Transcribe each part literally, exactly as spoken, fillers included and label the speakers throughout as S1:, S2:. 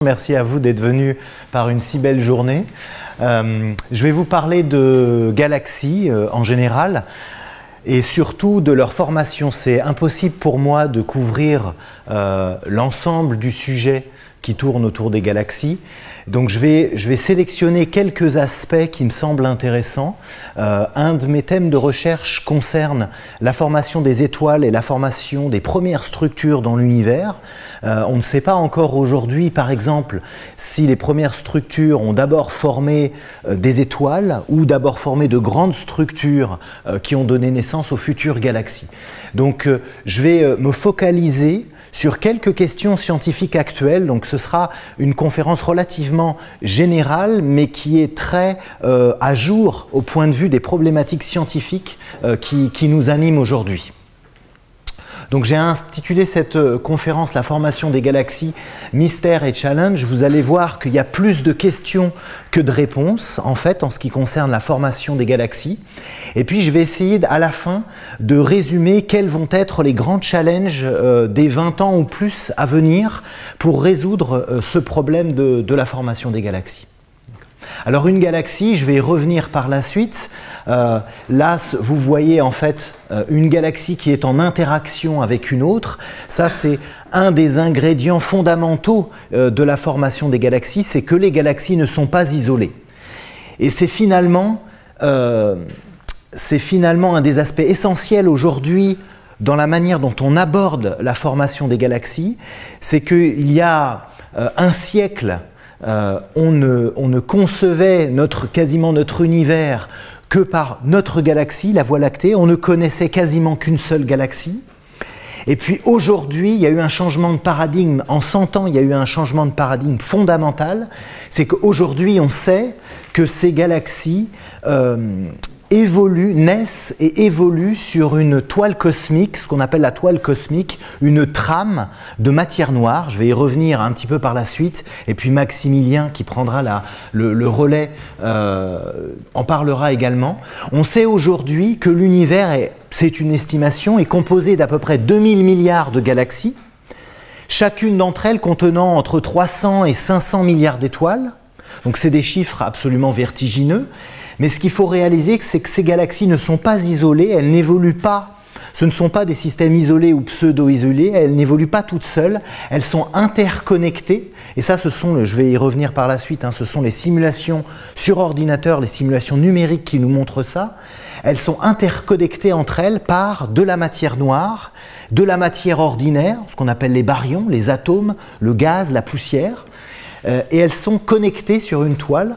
S1: Merci à vous d'être venus par une si belle journée. Euh, je vais vous parler de galaxies euh, en général et surtout de leur formation. C'est impossible pour moi de couvrir euh, l'ensemble du sujet qui tourne autour des galaxies. Donc je vais, je vais sélectionner quelques aspects qui me semblent intéressants. Euh, un de mes thèmes de recherche concerne la formation des étoiles et la formation des premières structures dans l'univers. Euh, on ne sait pas encore aujourd'hui, par exemple, si les premières structures ont d'abord formé euh, des étoiles ou d'abord formé de grandes structures euh, qui ont donné naissance aux futures galaxies. Donc euh, je vais euh, me focaliser sur quelques questions scientifiques actuelles. Donc ce sera une conférence relativement générale, mais qui est très euh, à jour au point de vue des problématiques scientifiques euh, qui, qui nous animent aujourd'hui. Donc j'ai intitulé cette euh, conférence « La formation des galaxies, mystère et challenge ». Vous allez voir qu'il y a plus de questions que de réponses, en fait, en ce qui concerne la formation des galaxies. Et puis je vais essayer à la fin de résumer quels vont être les grands challenges euh, des vingt ans ou plus à venir pour résoudre euh, ce problème de, de la formation des galaxies. Alors une galaxie, je vais y revenir par la suite. Euh, là, vous voyez en fait euh, une galaxie qui est en interaction avec une autre. Ça, c'est un des ingrédients fondamentaux euh, de la formation des galaxies, c'est que les galaxies ne sont pas isolées. Et c'est finalement, euh, c'est finalement un des aspects essentiels aujourd'hui dans la manière dont on aborde la formation des galaxies. C'est qu'il y a euh, un siècle, Euh, on, ne, on ne concevait notre, quasiment notre univers que par notre galaxie, la Voie lactée. On ne connaissait quasiment qu'une seule galaxie. Et puis aujourd'hui, il y a eu un changement de paradigme. En cent ans, il y a eu un changement de paradigme fondamental. C'est qu'aujourd'hui, on sait que ces galaxies euh, évoluent, naissent et évoluent sur une toile cosmique, ce qu'on appelle la toile cosmique, une trame de matière noire. Je vais y revenir un petit peu par la suite, et puis Maximilien, qui prendra la, le, le relais, euh, en parlera également. On sait aujourd'hui que l'univers, c'est une estimation, est composé d'à peu près deux mille milliards de galaxies, chacune d'entre elles contenant entre trois cents et cinq cents milliards d'étoiles. Donc c'est des chiffres absolument vertigineux. Mais ce qu'il faut réaliser, c'est que ces galaxies ne sont pas isolées, elles n'évoluent pas. Ce ne sont pas des systèmes isolés ou pseudo-isolés, elles n'évoluent pas toutes seules, elles sont interconnectées. Et ça, ce sont, je vais y revenir par la suite, hein, ce sont les simulations sur ordinateur, les simulations numériques qui nous montrent ça. Elles sont interconnectées entre elles par de la matière noire, de la matière ordinaire, ce qu'on appelle les baryons, les atomes, le gaz, la poussière. Euh, et elles sont connectées sur une toile.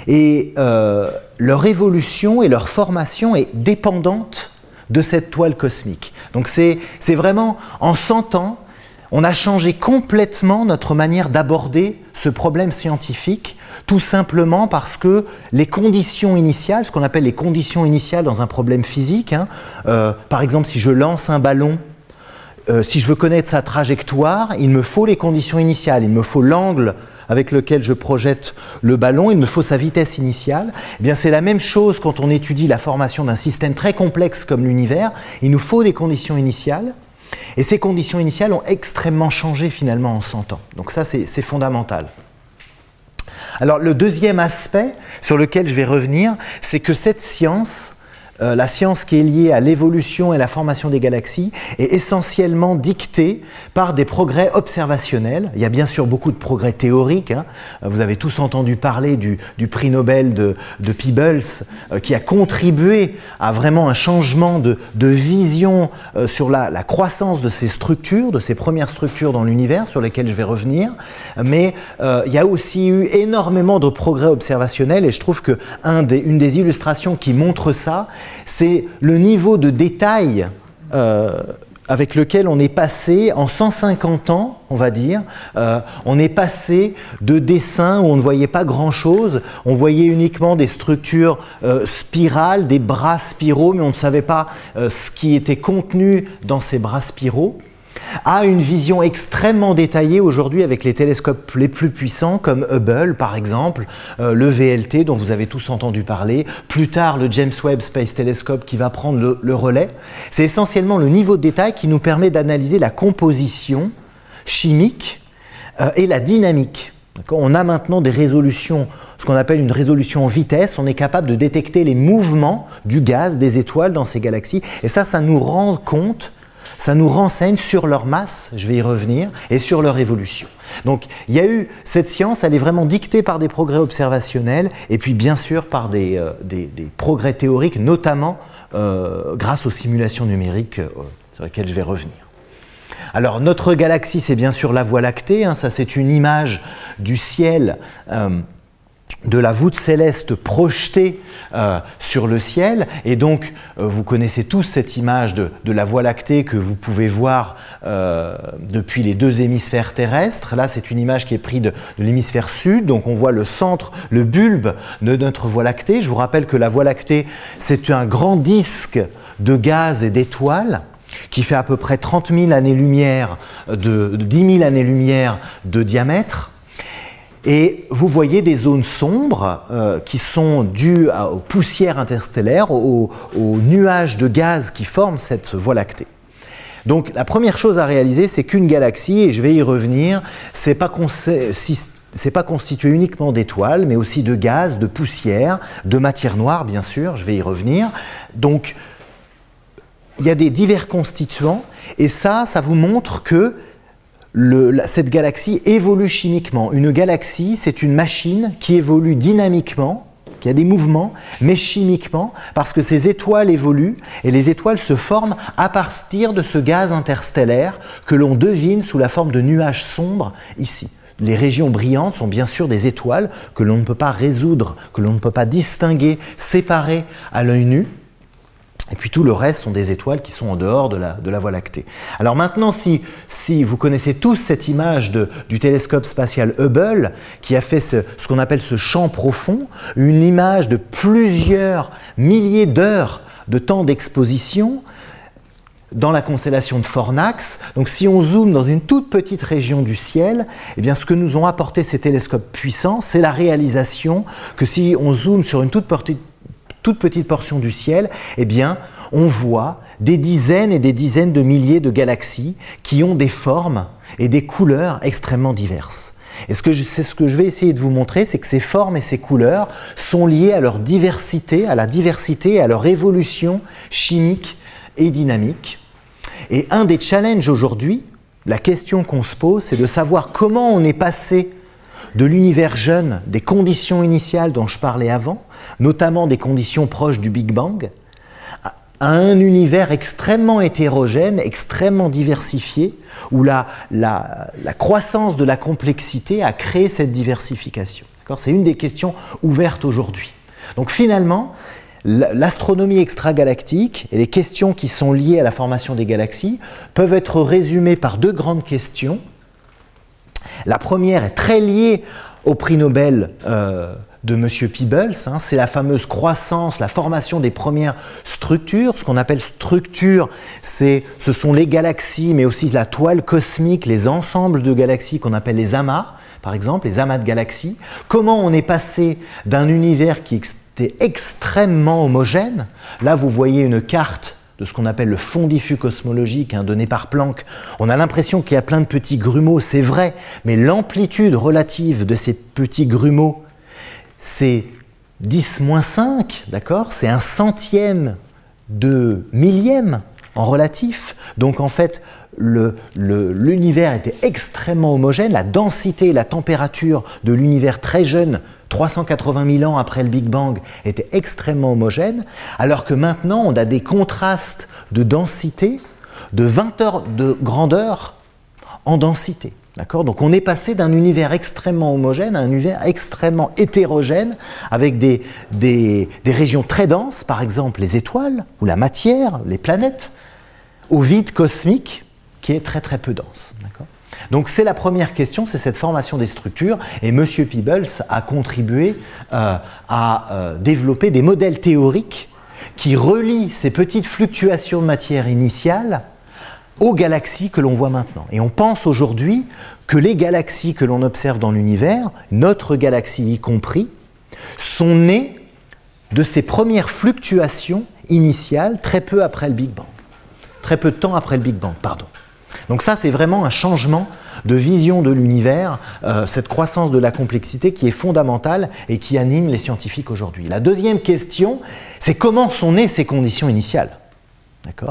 S1: Et euh, leur évolution et leur formation est dépendante de cette toile cosmique. Donc c'est vraiment, en cent ans, on a changé complètement notre manière d'aborder ce problème scientifique, tout simplement parce que les conditions initiales, ce qu'on appelle les conditions initiales dans un problème physique, hein, euh, par exemple si je lance un ballon, euh, si je veux connaître sa trajectoire, il me faut les conditions initiales, il me faut l'angle avec lequel je projette le ballon, il me faut sa vitesse initiale. Eh bien, c'est la même chose quand on étudie la formation d'un système très complexe comme l'univers. Il nous faut des conditions initiales. Et ces conditions initiales ont extrêmement changé finalement en cent ans. Donc ça, c'est fondamental. Alors, le deuxième aspect sur lequel je vais revenir, c'est que cette science, Euh, la science qui est liée à l'évolution et la formation des galaxies est essentiellement dictée par des progrès observationnels. Il y a bien sûr beaucoup de progrès théoriques. Hein. Vous avez tous entendu parler du, du prix Nobel de, de Peebles euh, qui a contribué à vraiment un changement de, de vision euh, sur la, la croissance de ces structures, de ces premières structures dans l'univers sur lesquelles je vais revenir. Mais euh, il y a aussi eu énormément de progrès observationnels et je trouve que un des, une des illustrations qui montre ça, c'est le niveau de détail euh, avec lequel on est passé en cent cinquante ans, on va dire. Euh, on est passé de dessins où on ne voyait pas grand-chose, on voyait uniquement des structures euh, spirales, des bras spiraux, mais on ne savait pas euh, ce qui était contenu dans ces bras spiraux, a une vision extrêmement détaillée aujourd'hui avec les télescopes les plus puissants comme Hubble par exemple, euh, le V L T dont vous avez tous entendu parler, plus tard le James Webb Space Telescope qui va prendre le, le relais. C'est essentiellement le niveau de détail qui nous permet d'analyser la composition chimique euh, et la dynamique On a maintenant des résolutions, ce qu'on appelle une résolution en vitesse. On est capable de détecter les mouvements du gaz, des étoiles dans ces galaxies. Et ça, ça nous rend compte, ça nous renseigne sur leur masse, je vais y revenir, et sur leur évolution. Donc, il y a eu cette science, elle est vraiment dictée par des progrès observationnels et puis bien sûr par des, euh, des, des progrès théoriques, notamment euh, grâce aux simulations numériques euh, sur lesquelles je vais revenir. Alors, notre galaxie, c'est bien sûr la Voie lactée, hein, ça c'est une image du ciel, euh, de la voûte céleste projetée euh, sur le ciel, et donc euh, vous connaissez tous cette image de, de la Voie lactée que vous pouvez voir euh, depuis les deux hémisphères terrestres. Là, c'est une image qui est prise de, de l'hémisphère sud, donc on voit le centre, le bulbe de notre Voie lactée. Je vous rappelle que la Voie lactée, c'est un grand disque de gaz et d'étoiles qui fait à peu près trente mille années-lumière, de, de dix mille années-lumière de diamètre. Et vous voyez des zones sombres euh, qui sont dues à, aux poussières interstellaires, aux, aux nuages de gaz qui forment cette Voie lactée. Donc la première chose à réaliser, c'est qu'une galaxie, et je vais y revenir, c'est pas c'est pas constitué uniquement d'étoiles, mais aussi de gaz, de poussière, de matière noire, bien sûr, je vais y revenir. Donc il y a des divers constituants, et ça, ça vous montre que Le, la, cette galaxie évolue chimiquement. Une galaxie, c'est une machine qui évolue dynamiquement, qui a des mouvements, mais chimiquement, parce que ces étoiles évoluent, et les étoiles se forment à partir de ce gaz interstellaire que l'on devine sous la forme de nuages sombres ici. Les régions brillantes sont bien sûr des étoiles que l'on ne peut pas résoudre, que l'on ne peut pas distinguer, séparer à l'œil nu. Et puis tout le reste sont des étoiles qui sont en dehors de la, de la Voie lactée. Alors maintenant, si, si vous connaissez tous cette image de, du télescope spatial Hubble, qui a fait ce, ce qu'on appelle ce champ profond, une image de plusieurs milliers d'heures de temps d'exposition dans la constellation de Fornax. Donc si on zoome dans une toute petite région du ciel, eh bien, ce que nous ont apporté ces télescopes puissants, c'est la réalisation que si on zoome sur une toute petite toute petite portion du ciel, eh bien, on voit des dizaines et des dizaines de milliers de galaxies qui ont des formes et des couleurs extrêmement diverses. Et ce que je, c'est ce que je vais essayer de vous montrer, c'est que ces formes et ces couleurs sont liées à leur diversité, à la diversité et à leur évolution chimique et dynamique. Et un des challenges aujourd'hui, la question qu'on se pose, c'est de savoir comment on est passé de l'univers jeune, des conditions initiales dont je parlais avant, notamment des conditions proches du Big Bang, à un univers extrêmement hétérogène, extrêmement diversifié, où la, la, la croissance de la complexité a créé cette diversification. C'est une des questions ouvertes aujourd'hui. Donc finalement, l'astronomie extragalactique et les questions qui sont liées à la formation des galaxies peuvent être résumées par deux grandes questions. La première est très liée au prix Nobel euh, de M. Peebles, hein, c'est la fameuse croissance, la formation des premières structures. Ce qu'on appelle structure, ce sont les galaxies, mais aussi la toile cosmique, les ensembles de galaxies qu'on appelle les amas, par exemple, les amas de galaxies. Comment on est passé d'un univers qui était extrêmement homogène, là vous voyez une carte de ce qu'on appelle le fond diffus cosmologique, hein, donné par Planck. On a l'impression qu'il y a plein de petits grumeaux, c'est vrai, mais l'amplitude relative de ces petits grumeaux, c'est dix moins cinq, d'accord? C'est un centième de millième en relatif. Donc en fait, l'univers était extrêmement homogène, la densité et la température de l'univers très jeune, trois cent quatre-vingt mille ans après le Big Bang, était extrêmement homogène, alors que maintenant on a des contrastes de densité de vingt heures de grandeur en densité. Donc on est passé d'un univers extrêmement homogène à un univers extrêmement hétérogène, avec des, des, des régions très denses, par exemple les étoiles, ou la matière, les planètes, au vide cosmique qui est très très peu dense. Donc c'est la première question, c'est cette formation des structures, et M. Peebles a contribué euh, à euh, développer des modèles théoriques qui relient ces petites fluctuations de matière initiale aux galaxies que l'on voit maintenant. Et on pense aujourd'hui que les galaxies que l'on observe dans l'univers, notre galaxie y compris, sont nées de ces premières fluctuations initiales très peu après le Big Bang. Très peu de temps après le Big Bang, pardon. Donc ça, c'est vraiment un changement de vision de l'univers, euh, cette croissance de la complexité qui est fondamentale et qui anime les scientifiques aujourd'hui. La deuxième question, c'est comment sont nées ces conditions initiales. D'accord ?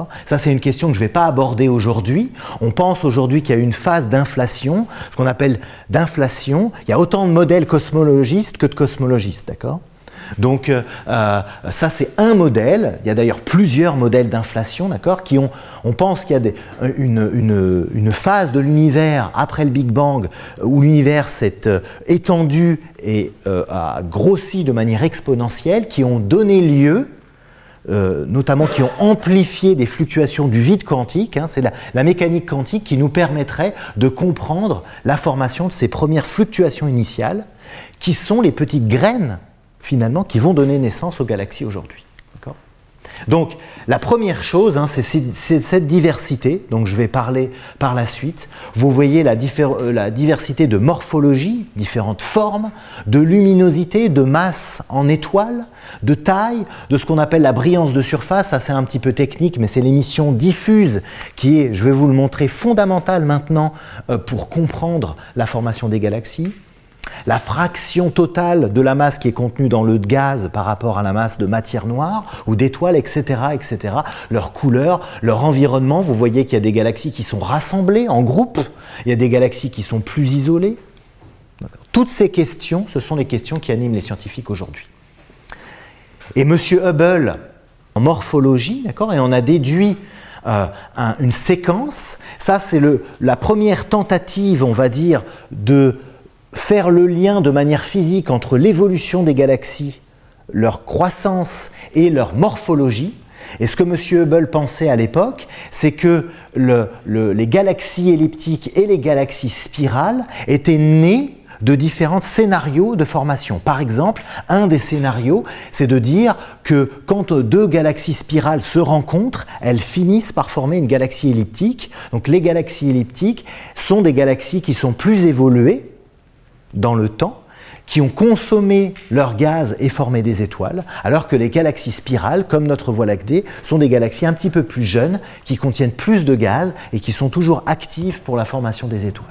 S1: Ça, c'est une question que je ne vais pas aborder aujourd'hui. On pense aujourd'hui qu'il y a une phase d'inflation, ce qu'on appelle d'inflation. Il y a autant de modèles cosmologistes que de cosmologistes, d'accord ? Donc, euh, ça, c'est un modèle. Il y a d'ailleurs plusieurs modèles d'inflation, d'accord, qui ont, on pense qu'il y a des, une, une, une phase de l'univers après le Big Bang où l'univers s'est euh, étendu et euh, a grossi de manière exponentielle, qui ont donné lieu Euh, notamment qui ont amplifié des fluctuations du vide quantique. Hein, c'est la, la mécanique quantique qui nous permettrait de comprendre la formation de ces premières fluctuations initiales, qui sont les petites graines, finalement, qui vont donner naissance aux galaxies aujourd'hui. D'accord ? Donc, la première chose, hein, c'est, c'est cette diversité, donc je vais parler par la suite. Vous voyez la, diffé- la diversité de morphologie, différentes formes, de luminosité, de masse en étoiles, de taille, de ce qu'on appelle la brillance de surface. Ça, c'est un petit peu technique, mais c'est l'émission diffuse qui est, je vais vous le montrer, fondamentale maintenant euh, pour comprendre la formation des galaxies. La fraction totale de la masse qui est contenue dans le gaz par rapport à la masse de matière noire ou d'étoiles, et cetera, et cetera. Leur couleur, leur environnement. Vous voyez qu'il y a des galaxies qui sont rassemblées en groupe. Il y a des galaxies qui sont plus isolées. Toutes ces questions, ce sont les questions qui animent les scientifiques aujourd'hui. Et M. Hubble, en morphologie, d'accord, et on a déduit euh, un, une séquence. Ça, c'est le, la première tentative, on va dire, de faire le lien de manière physique entre l'évolution des galaxies, leur croissance et leur morphologie. Et ce que M. Hubble pensait à l'époque, c'est que le, le, les galaxies elliptiques et les galaxies spirales étaient nées de différents scénarios de formation. Par exemple, un des scénarios, c'est de dire que quand deux galaxies spirales se rencontrent, elles finissent par former une galaxie elliptique. Donc les galaxies elliptiques sont des galaxies qui sont plus évoluées dans le temps, qui ont consommé leur gaz et formé des étoiles, alors que les galaxies spirales, comme notre Voie lactée, sont des galaxies un petit peu plus jeunes, qui contiennent plus de gaz et qui sont toujours actives pour la formation des étoiles.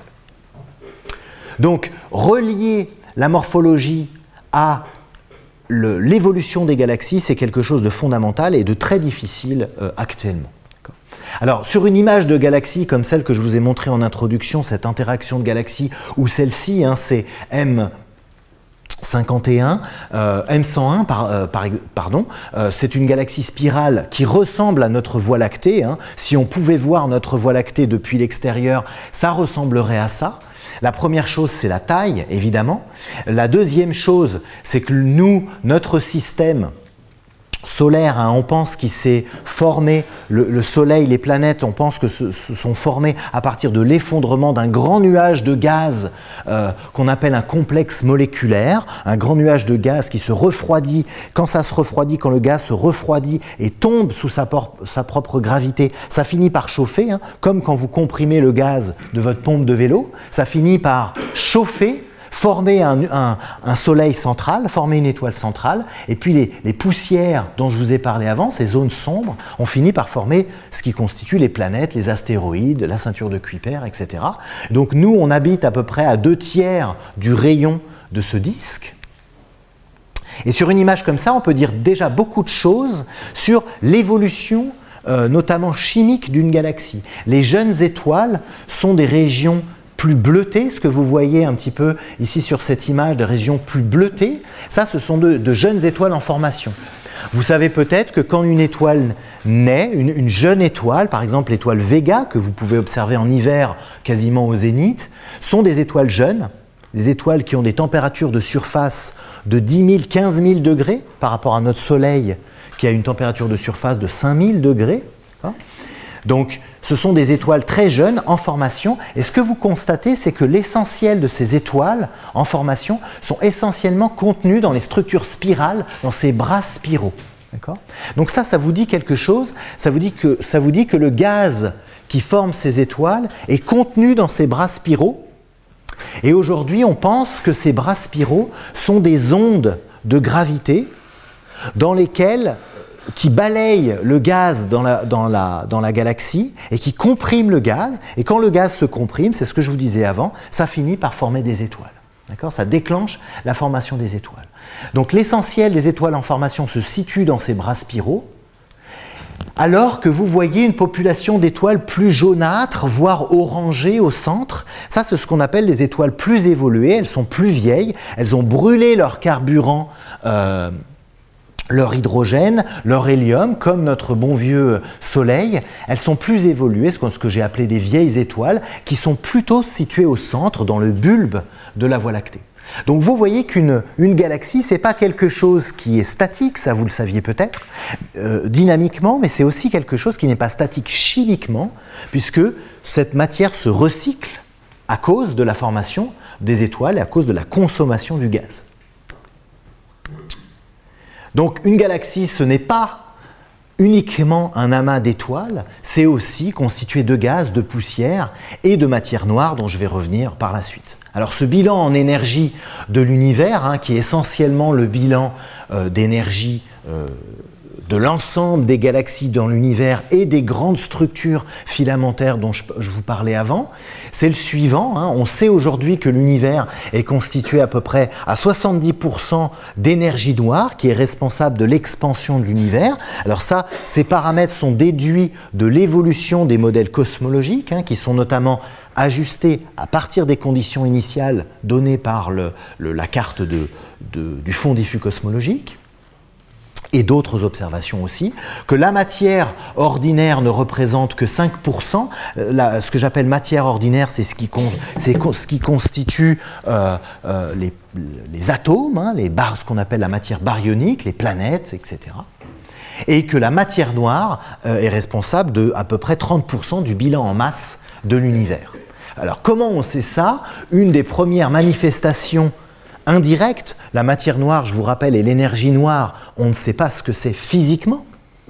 S1: Donc, relier la morphologie à le, l'évolution des galaxies, c'est quelque chose de fondamental et de très difficile euh, actuellement. Alors, sur une image de galaxie comme celle que je vous ai montrée en introduction, cette interaction de galaxies, ou celle-ci, hein, c'est M cinquante et un, euh, M cent un, par, euh, par, pardon, euh, c'est une galaxie spirale qui ressemble à notre Voie lactée. Hein. Si on pouvait voir notre Voie lactée depuis l'extérieur, ça ressemblerait à ça. La première chose, c'est la taille, évidemment. La deuxième chose, c'est que nous, notre système solaire, hein, on pense qu'il s'est formé, le, le Soleil, les planètes, on pense que se, se sont formés à partir de l'effondrement d'un grand nuage de gaz euh, qu'on appelle un complexe moléculaire, un grand nuage de gaz qui se refroidit. Quand ça se refroidit, quand le gaz se refroidit et tombe sous sa, por- sa propre gravité, ça finit par chauffer, hein, comme quand vous comprimez le gaz de votre pompe de vélo, ça finit par chauffer, former un, un, un soleil central, former une étoile centrale, et puis les, les poussières dont je vous ai parlé avant, ces zones sombres, ont fini par former ce qui constitue les planètes, les astéroïdes, la ceinture de Kuiper, et cetera. Donc nous, on habite à peu près à deux tiers du rayon de ce disque. Et sur une image comme ça, on peut dire déjà beaucoup de choses sur l'évolution, euh, notamment chimique, d'une galaxie. Les jeunes étoiles sont des régions plus bleutées, ce que vous voyez un petit peu ici sur cette image, des régions plus bleutées, ça ce sont de, de jeunes étoiles en formation. Vous savez peut-être que quand une étoile naît, une, une jeune étoile, par exemple l'étoile Vega, que vous pouvez observer en hiver quasiment au zénith, sont des étoiles jeunes, des étoiles qui ont des températures de surface de dix mille, quinze mille degrés par rapport à notre Soleil qui a une température de surface de cinq mille degrés. Hein. Donc, ce sont des étoiles très jeunes en formation, et ce que vous constatez, c'est que l'essentiel de ces étoiles en formation sont essentiellement contenues dans les structures spirales, dans ces bras spiraux. D'accord ? Donc ça, ça vous dit quelque chose, ça vous dit que, ça vous dit que le gaz qui forme ces étoiles est contenu dans ces bras spiraux, et aujourd'hui, on pense que ces bras spiraux sont des ondes de gravité dans lesquelles qui balaye le gaz dans la, dans, la, dans la galaxie et qui comprime le gaz. Et quand le gaz se comprime, c'est ce que je vous disais avant, ça finit par former des étoiles. Ça déclenche la formation des étoiles. Donc l'essentiel des étoiles en formation se situe dans ces bras spiraux, alors que vous voyez une population d'étoiles plus jaunâtres, voire orangées au centre. Ça, c'est ce qu'on appelle les étoiles plus évoluées. Elles sont plus vieilles, elles ont brûlé leur carburant, euh, leur hydrogène, leur hélium, comme notre bon vieux Soleil. Elles sont plus évoluées, ce que j'ai appelé des vieilles étoiles, qui sont plutôt situées au centre, dans le bulbe de la Voie lactée. Donc vous voyez qu'une une galaxie, ce n'est pas quelque chose qui est statique, ça vous le saviez peut-être, euh, dynamiquement, mais c'est aussi quelque chose qui n'est pas statique chimiquement, puisque cette matière se recycle à cause de la formation des étoiles et à cause de la consommation du gaz. Donc une galaxie, ce n'est pas uniquement un amas d'étoiles, c'est aussi constitué de gaz, de poussière et de matière noire, dont je vais revenir par la suite. Alors ce bilan en énergie de l'univers, hein, qui est essentiellement le bilan euh, d'énergie euh, de l'ensemble des galaxies dans l'univers et des grandes structures filamentaires dont je, je vous parlais avant, c'est le suivant. Hein. On sait aujourd'hui que l'univers est constitué à peu près à soixante-dix pour cent d'énergie noire qui est responsable de l'expansion de l'univers. Alors ça, ces paramètres sont déduits de l'évolution des modèles cosmologiques, hein, qui sont notamment ajustés à partir des conditions initiales données par le, le, la carte de, de, du fond diffus cosmologique, et d'autres observations aussi, que la matière ordinaire ne représente que cinq pour cent. La, ce que j'appelle matière ordinaire, c'est ce, ce qui constitue euh, euh, les, les atomes, hein, les bar, ce qu'on appelle la matière baryonique, les planètes, et cetera. Et que la matière noire euh, est responsable de à peu près trente pour cent du bilan en masse de l'univers. Alors comment on sait ça? Une des premières manifestations indirectes, la matière noire, je vous rappelle, et l'énergie noire, on ne sait pas ce que c'est physiquement.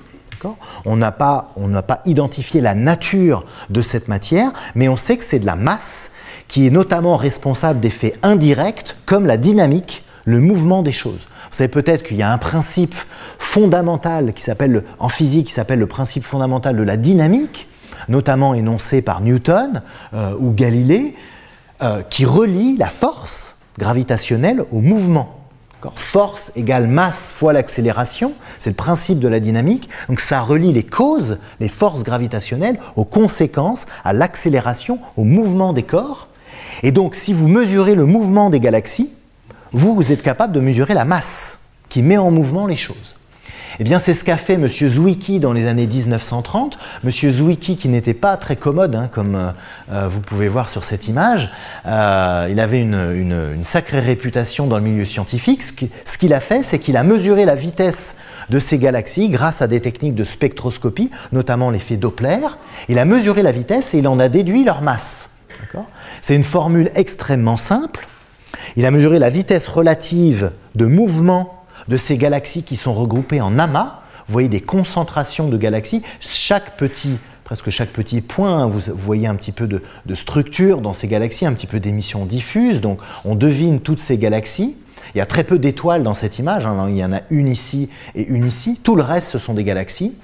S1: On n'a pas, on n'a pas identifié la nature de cette matière, mais on sait que c'est de la masse qui est notamment responsable d'effets indirects comme la dynamique, le mouvement des choses. Vous savez peut-être qu'il y a un principe fondamental qui s'appelle, en physique, qui s'appelle le principe fondamental de la dynamique, notamment énoncé par Newton euh, ou Galilée, euh, qui relie la force gravitationnelle au mouvement. Force égale masse fois l'accélération, c'est le principe de la dynamique, donc ça relie les causes, les forces gravitationnelles, aux conséquences, à l'accélération, au mouvement des corps. Et donc si vous mesurez le mouvement des galaxies, vous, vous êtes capable de mesurer la masse qui met en mouvement les choses. Eh bien, c'est ce qu'a fait M. Zwicky dans les années mille neuf cent trente. M. Zwicky, qui n'était pas très commode, hein, comme euh, vous pouvez voir sur cette image, euh, il avait une, une, une sacrée réputation dans le milieu scientifique. Ce qu'il a fait, c'est qu'il a mesuré la vitesse de ces galaxies grâce à des techniques de spectroscopie, notamment l'effet Doppler. Il a mesuré la vitesse et il en a déduit leur masse. C'est une formule extrêmement simple. Il a mesuré la vitesse relative de mouvement de ces galaxies qui sont regroupées en amas. Vous voyez des concentrations de galaxies. Chaque petit, presque chaque petit point, vous, vous voyez un petit peu de, de structure dans ces galaxies, un petit peu d'émissions diffuses. Donc on devine toutes ces galaxies. Il y a très peu d'étoiles dans cette image. Hein. Il y en a une ici et une ici. Tout le reste, ce sont des galaxies.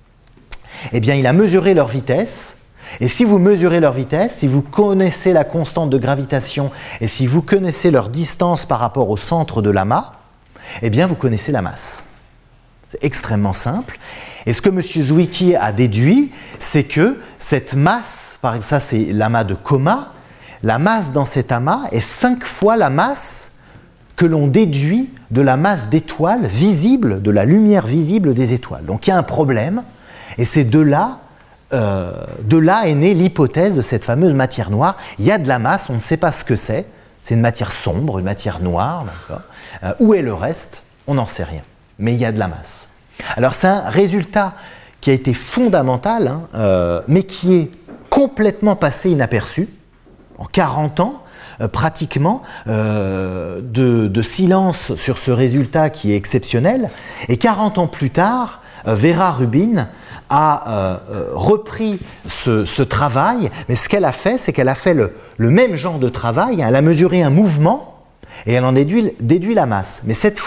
S1: Eh bien, il a mesuré leur vitesse. Et si vous mesurez leur vitesse, si vous connaissez la constante de gravitation et si vous connaissez leur distance par rapport au centre de l'amas, eh bien, vous connaissez la masse. C'est extrêmement simple. Et ce que M. Zwicky a déduit, c'est que cette masse, par exemple, ça c'est l'amas de Coma, la masse dans cet amas est cinq fois la masse que l'on déduit de la masse d'étoiles visibles, de la lumière visible des étoiles. Donc il y a un problème, et c'est de là, euh, de là est née l'hypothèse de cette fameuse matière noire. Il y a de la masse, on ne sait pas ce que c'est. C'est une matière sombre, une matière noire. Euh, où est le reste? On n'en sait rien. Mais il y a de la masse. Alors c'est un résultat qui a été fondamental, hein, euh, mais qui est complètement passé inaperçu. En quarante ans, euh, pratiquement, euh, de, de silence sur ce résultat qui est exceptionnel. Et quarante ans plus tard, euh, Vera Rubin a euh, euh, repris ce, ce travail, mais ce qu'elle a fait, c'est qu'elle a fait le, le même genre de travail. Elle a mesuré un mouvement et elle en déduit, déduit la masse. Mais cette fois,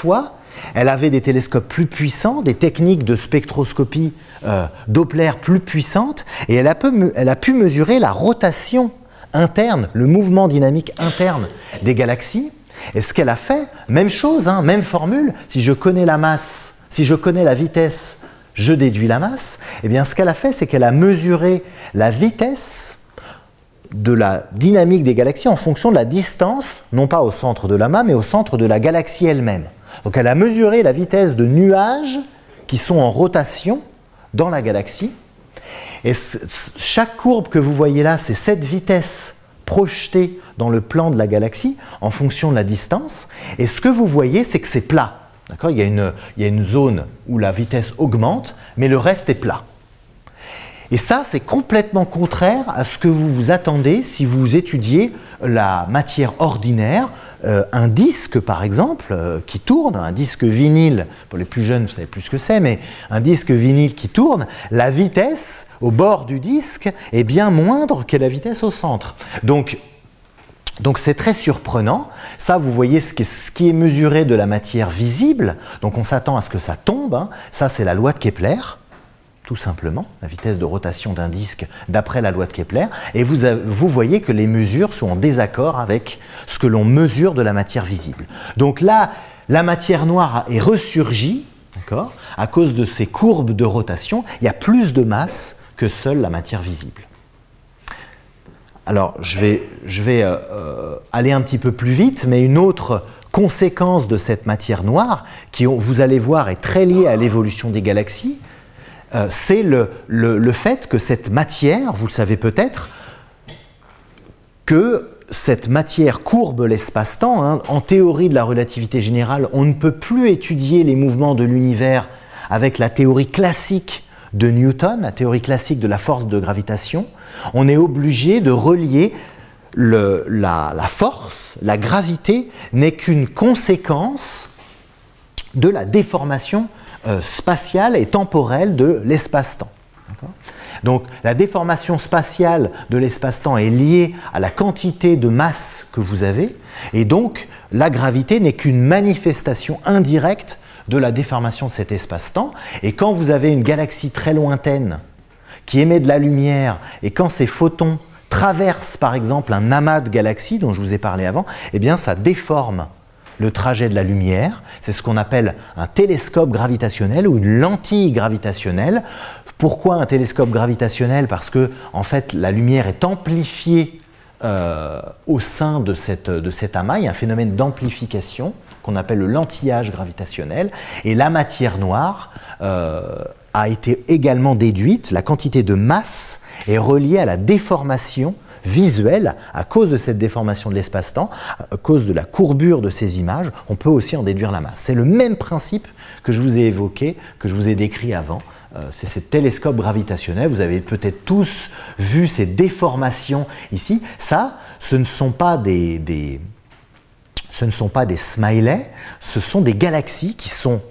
S1: elle avait des télescopes plus puissants, des techniques de spectroscopie euh, Doppler plus puissantes, et elle a, peu, elle a pu mesurer la rotation interne, le mouvement dynamique interne des galaxies. Et ce qu'elle a fait, même chose, hein, même formule, si je connais la masse, si je connais la vitesse, je déduis la masse, eh bien ce qu'elle a fait, c'est qu'elle a mesuré la vitesse de la dynamique des galaxies en fonction de la distance, non pas au centre de l'amas, mais au centre de la galaxie elle-même. Donc elle a mesuré la vitesse de nuages qui sont en rotation dans la galaxie. Et chaque courbe que vous voyez là, c'est cette vitesse projetée dans le plan de la galaxie en fonction de la distance. Et ce que vous voyez, c'est que c'est plat. Il y a une, il y a une zone où la vitesse augmente, mais le reste est plat. Et ça, c'est complètement contraire à ce que vous vous attendez si vous étudiez la matière ordinaire. Euh, un disque, par exemple, euh, qui tourne, un disque vinyle, pour les plus jeunes, vous savez plus ce que c'est, mais un disque vinyle qui tourne, la vitesse au bord du disque est bien moindre que la vitesse au centre. Donc, donc c'est très surprenant. Ça, vous voyez ce qui est, ce qui est mesuré de la matière visible. Donc on s'attend à ce que ça tombe. Hein. Ça, c'est la loi de Kepler. Tout simplement, la vitesse de rotation d'un disque d'après la loi de Kepler, et vous, avez, vous voyez que les mesures sont en désaccord avec ce que l'on mesure de la matière visible. Donc là, la matière noire est ressurgie, d'accord, à cause de ces courbes de rotation, il y a plus de masse que seule la matière visible. Alors, je vais, je vais euh, aller un petit peu plus vite, mais une autre conséquence de cette matière noire, qui, vous allez voir, est très liée à l'évolution des galaxies, Euh, c'est le, le, le fait que cette matière, vous le savez peut-être, que cette matière courbe l'espace-temps. Hein. En théorie de la relativité générale, on ne peut plus étudier les mouvements de l'univers avec la théorie classique de Newton, la théorie classique de la force de gravitation. On est obligé de relier le, la, la force, la gravité n'est qu'une conséquence de la déformation Euh, spatiale et temporelle de l'espace-temps. Donc la déformation spatiale de l'espace-temps est liée à la quantité de masse que vous avez, et donc la gravité n'est qu'une manifestation indirecte de la déformation de cet espace-temps. Et quand vous avez une galaxie très lointaine qui émet de la lumière, et quand ces photons traversent par exemple un amas de galaxies dont je vous ai parlé avant, eh bien ça déforme le trajet de la lumière. C'est ce qu'on appelle un télescope gravitationnel ou une lentille gravitationnelle. Pourquoi un télescope gravitationnel? Parce que en fait, la lumière est amplifiée euh, au sein de, cette, de cet amas. Il y a un phénomène d'amplification qu'on appelle le lentillage gravitationnel. Et la matière noire euh, a été également déduite. La quantité de masse est reliée à la déformation visuelle à cause de cette déformation de l'espace-temps, à cause de la courbure de ces images. On peut aussi en déduire la masse. C'est le même principe que je vous ai évoqué, que je vous ai décrit avant. Euh, c'est ces télescopes gravitationnels. Vous avez peut-être tous vu ces déformations ici. Ça, ce ne sont pas des, des, ce ne sont pas des smileys, ce sont des galaxies qui sont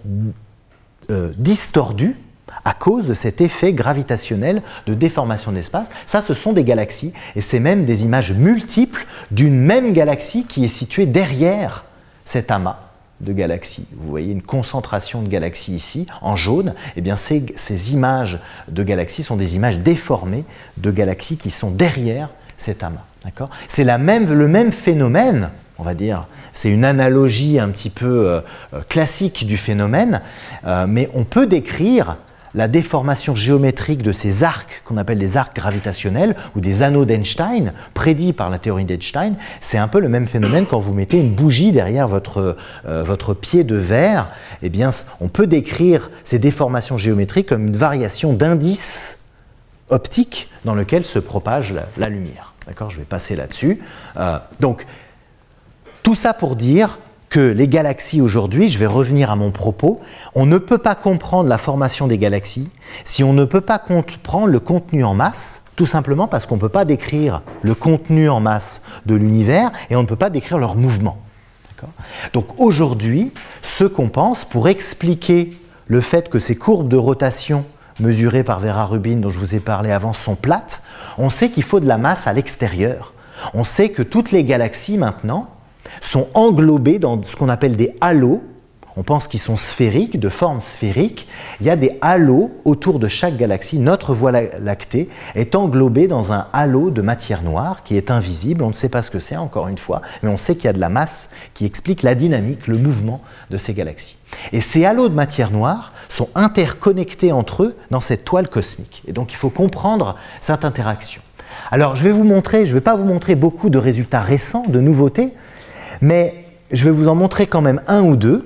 S1: euh, distordues à cause de cet effet gravitationnel de déformation de l'espace. Ça, ce sont des galaxies, et c'est même des images multiples d'une même galaxie qui est située derrière cet amas de galaxies. Vous voyez une concentration de galaxies ici, en jaune. Eh bien, ces, ces images de galaxies sont des images déformées de galaxies qui sont derrière cet amas. C'est la même, le même phénomène, on va dire. C'est une analogie un petit peu euh, classique du phénomène, euh, mais on peut décrire la déformation géométrique de ces arcs qu'on appelle des arcs gravitationnels ou des anneaux d'Einstein, prédits par la théorie d'Einstein. C'est un peu le même phénomène quand vous mettez une bougie derrière votre, euh, votre pied de verre. Eh bien, on peut décrire ces déformations géométriques comme une variation d'indice optique dans lequel se propage la, la lumière. D'accord ? Je vais passer là-dessus. Euh, donc, tout ça pour dire que les galaxies aujourd'hui, je vais revenir à mon propos, on ne peut pas comprendre la formation des galaxies si on ne peut pas comprendre le contenu en masse, tout simplement parce qu'on ne peut pas décrire le contenu en masse de l'univers et on ne peut pas décrire leur mouvement. Donc aujourd'hui, ce qu'on pense pour expliquer le fait que ces courbes de rotation mesurées par Vera Rubin, dont je vous ai parlé avant, sont plates, on sait qu'il faut de la masse à l'extérieur. On sait que toutes les galaxies maintenant sont englobées dans ce qu'on appelle des halos on pense qu'ils sont sphériques, de forme sphérique. Il y a des halos autour de chaque galaxie. Notre Voie lactée est englobée dans un halo de matière noire qui est invisible. On ne sait pas ce que c'est, encore une fois, mais on sait qu'il y a de la masse qui explique la dynamique, le mouvement de ces galaxies. Et ces halos de matière noire sont interconnectés entre eux dans cette toile cosmique. Et donc il faut comprendre cette interaction. Alors je vais vous montrer, je ne vais pas vous montrer beaucoup de résultats récents, de nouveautés, mais je vais vous en montrer quand même un ou deux.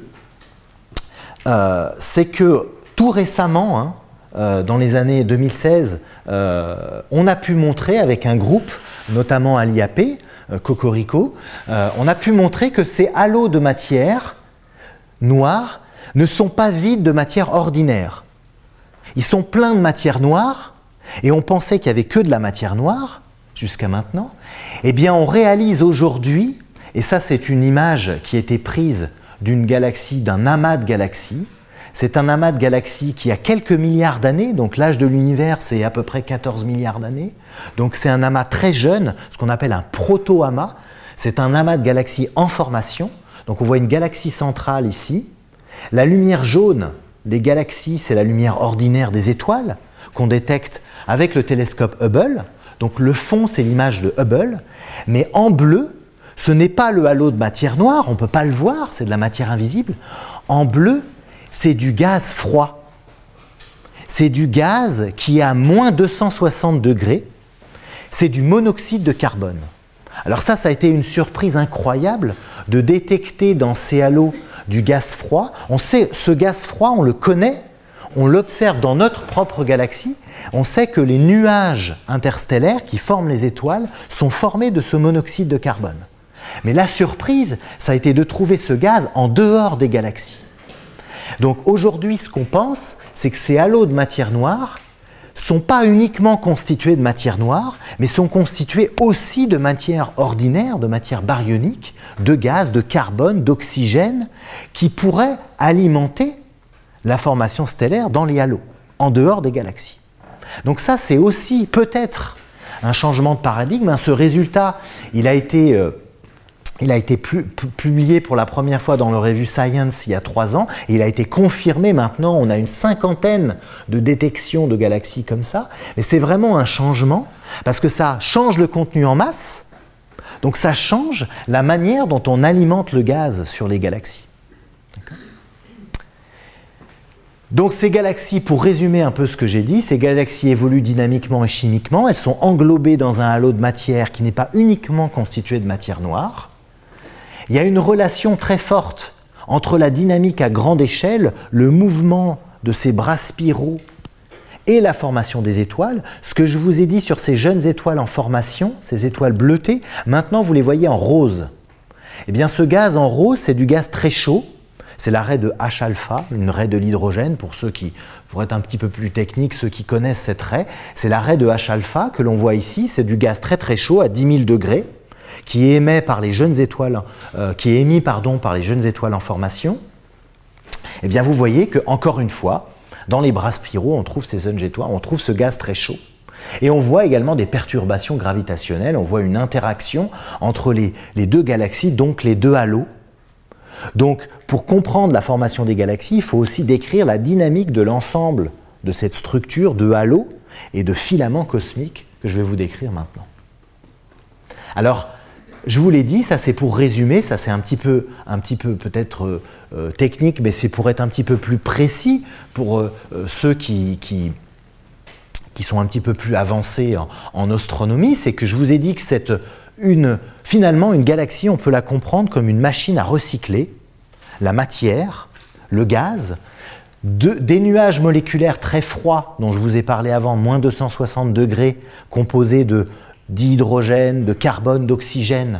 S1: Euh, c'est que tout récemment, hein, euh, dans les années deux mille seize, euh, on a pu montrer avec un groupe, notamment à l'I A P, euh, Cocorico, euh, on a pu montrer que ces halos de matière noire ne sont pas vides de matière ordinaire. Ils sont pleins de matière noire, et on pensait qu'il n'y avait que de la matière noire, jusqu'à maintenant. Eh bien, on réalise aujourd'hui, et ça c'est une image qui a été prise d'une galaxie, d'un amas de galaxies. C'est un amas de galaxies qui a quelques milliards d'années, donc l'âge de l'univers c'est à peu près quatorze milliards d'années. Donc c'est un amas très jeune, ce qu'on appelle un proto-amas. C'est un amas de galaxies en formation. Donc on voit une galaxie centrale ici. La lumière jaune des galaxies, c'est la lumière ordinaire des étoiles qu'on détecte avec le télescope Hubble. Donc le fond, c'est l'image de Hubble. Mais en bleu, ce n'est pas le halo de matière noire, on ne peut pas le voir, c'est de la matière invisible. En bleu, c'est du gaz froid. C'est du gaz qui est à moins deux cent soixante degrés. C'est du monoxyde de carbone. Alors ça, ça a été une surprise incroyable de détecter dans ces halos du gaz froid. On sait, ce gaz froid, on le connaît, on l'observe dans notre propre galaxie. On sait que les nuages interstellaires qui forment les étoiles sont formés de ce monoxyde de carbone. Mais la surprise, ça a été de trouver ce gaz en dehors des galaxies. Donc aujourd'hui, ce qu'on pense, c'est que ces halos de matière noire ne sont pas uniquement constitués de matière noire, mais sont constitués aussi de matière ordinaire, de matière baryonique, de gaz, de carbone, d'oxygène, qui pourraient alimenter la formation stellaire dans les halos, en dehors des galaxies. Donc ça, c'est aussi peut-être un changement de paradigme. Hein. Ce résultat, il a été... Euh, Il a été pu publié pour la première fois dans le revue Science il y a trois ans. Et il a été confirmé maintenant. On a une cinquantaine de détections de galaxies comme ça. Mais c'est vraiment un changement parce que ça change le contenu en masse. Donc ça change la manière dont on alimente le gaz sur les galaxies. Donc ces galaxies, pour résumer un peu ce que j'ai dit, ces galaxies évoluent dynamiquement et chimiquement. Elles sont englobées dans un halo de matière qui n'est pas uniquement constitué de matière noire. Il y a une relation très forte entre la dynamique à grande échelle, le mouvement de ces bras spiraux et la formation des étoiles. Ce que je vous ai dit sur ces jeunes étoiles en formation, ces étoiles bleutées, maintenant vous les voyez en rose. Eh bien ce gaz en rose, c'est du gaz très chaud. C'est la raie de H alpha, une raie de l'hydrogène, pour ceux qui, pour être un petit peu plus techniques, ceux qui connaissent cette raie. C'est la raie de H alpha que l'on voit ici, c'est du gaz très très chaud à dix mille degrés, qui est émis par les jeunes étoiles, euh, qui est émis pardon, par les jeunes étoiles en formation. Eh bien vous voyez que, encore une fois, dans les bras spiraux, on trouve ces jeunes étoiles, on trouve ce gaz très chaud. Et on voit également des perturbations gravitationnelles, on voit une interaction entre les, les deux galaxies, donc les deux halos. Donc, pour comprendre la formation des galaxies, il faut aussi décrire la dynamique de l'ensemble de cette structure de halos et de filaments cosmiques que je vais vous décrire maintenant. Alors, je vous l'ai dit, ça c'est pour résumer, ça c'est un petit peu, un petit peu peut-être euh, technique, mais c'est pour être un petit peu plus précis pour euh, ceux qui, qui, qui sont un petit peu plus avancés en, en astronomie. C'est que je vous ai dit que cette, une, finalement une galaxie, on peut la comprendre comme une machine à recycler la matière, le gaz, de, des nuages moléculaires très froids dont je vous ai parlé avant, moins deux cent soixante degrés, composés de d'hydrogène, de carbone, d'oxygène,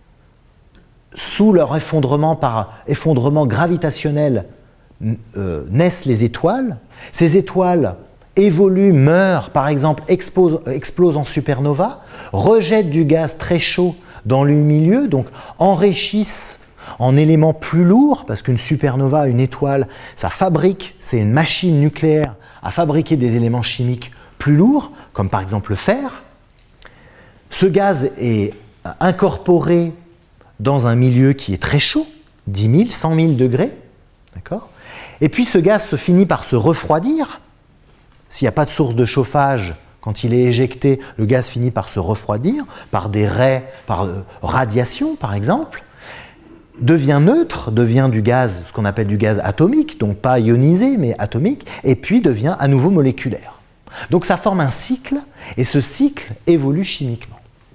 S1: sous leur effondrement par effondrement gravitationnel, euh, naissent les étoiles. Ces étoiles évoluent, meurent, par exemple, explosent, explosent en supernova, rejettent du gaz très chaud dans le milieu, donc enrichissent en éléments plus lourds, parce qu'une supernova, une étoile, ça fabrique, c'est une machine nucléaire à fabriquer des éléments chimiques plus lourds, comme par exemple le fer. Ce gaz est incorporé dans un milieu qui est très chaud, dix mille, cent mille degrés, Et puis ce gaz se finit par se refroidir. S'il n'y a pas de source de chauffage, quand il est éjecté, le gaz finit par se refroidir, par des raies, par euh, radiation par exemple, devient neutre, devient du gaz, ce qu'on appelle du gaz atomique, donc pas ionisé mais atomique, et puis devient à nouveau moléculaire. Donc ça forme un cycle, et ce cycle évolue chimiquement. D'accord ?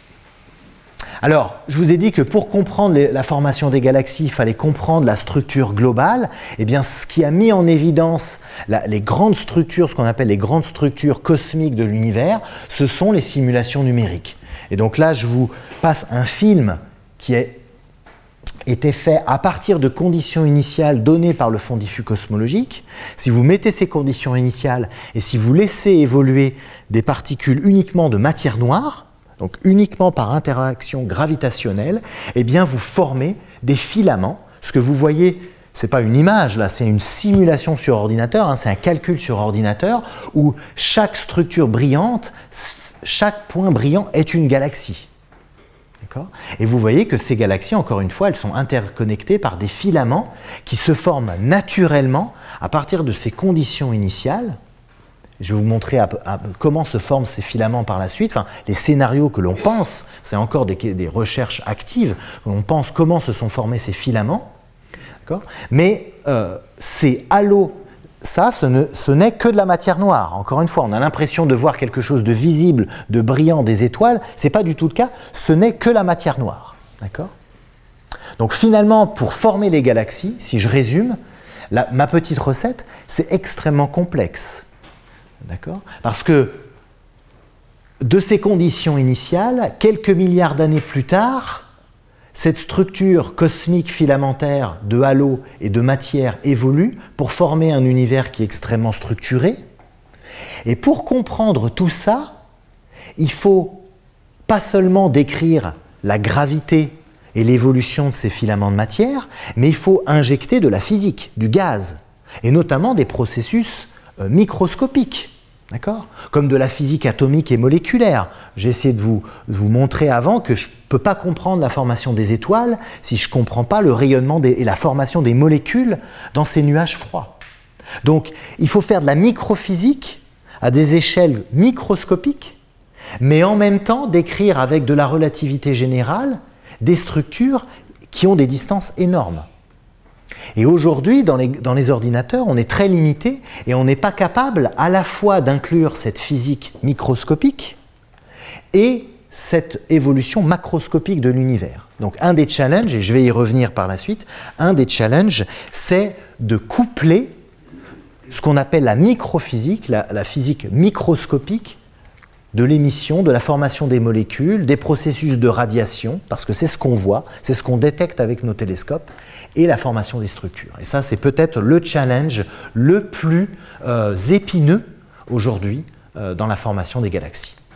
S1: Alors, je vous ai dit que pour comprendre les, la formation des galaxies, il fallait comprendre la structure globale. Eh bien, ce qui a mis en évidence la, les grandes structures, ce qu'on appelle les grandes structures cosmiques de l'univers, ce sont les simulations numériques. Et donc là, je vous passe un film qui a été fait à partir de conditions initiales données par le fond diffus cosmologique. Si vous mettez ces conditions initiales et si vous laissez évoluer des particules uniquement de matière noire, donc uniquement par interaction gravitationnelle, eh bien vous formez des filaments. Ce que vous voyez, ce n'est pas une image, là, c'est une simulation sur ordinateur, hein, c'est un calcul sur ordinateur où chaque structure brillante, chaque point brillant est une galaxie. Et vous voyez que ces galaxies, encore une fois, elles sont interconnectées par des filaments qui se forment naturellement à partir de ces conditions initiales. Je vais vous montrer à, à, comment se forment ces filaments par la suite. Enfin, les scénarios que l'on pense, c'est encore des, des recherches actives, on pense comment se sont formés ces filaments. Mais euh, ces halos, ça, ce, ne, ce n'est que de la matière noire. Encore une fois, on a l'impression de voir quelque chose de visible, de brillant, des étoiles. Ce n'est pas du tout le cas, ce n'est que la matière noire. D'accord ? Donc finalement, pour former les galaxies, si je résume, la, ma petite recette, c'est extrêmement complexe. D'accord ? Parce que de ces conditions initiales, quelques milliards d'années plus tard, cette structure cosmique filamentaire de halos et de matière évolue pour former un univers qui est extrêmement structuré. Et pour comprendre tout ça, il faut pas seulement décrire la gravité et l'évolution de ces filaments de matière, mais il faut injecter de la physique, du gaz, et notamment des processus euh, microscopiques. D'accord ? Comme de la physique atomique et moléculaire. J'ai essayé de vous, de vous montrer avant que je ne peux pas comprendre la formation des étoiles si je ne comprends pas le rayonnement des, et la formation des molécules dans ces nuages froids. Donc, il faut faire de la microphysique à des échelles microscopiques, mais en même temps décrire avec de la relativité générale des structures qui ont des distances énormes. Et aujourd'hui, dans les, dans les ordinateurs, on est très limité et on n'est pas capable à la fois d'inclure cette physique microscopique et cette évolution macroscopique de l'univers. Donc un des challenges, et je vais y revenir par la suite, un des challenges, c'est de coupler ce qu'on appelle la microphysique, la, la physique microscopique de l'émission, de la formation des molécules, des processus de radiation, parce que c'est ce qu'on voit, c'est ce qu'on détecte avec nos télescopes, et la formation des structures. Et ça, c'est peut-être le challenge le plus euh, épineux aujourd'hui euh, dans la formation des galaxies. D'accord ?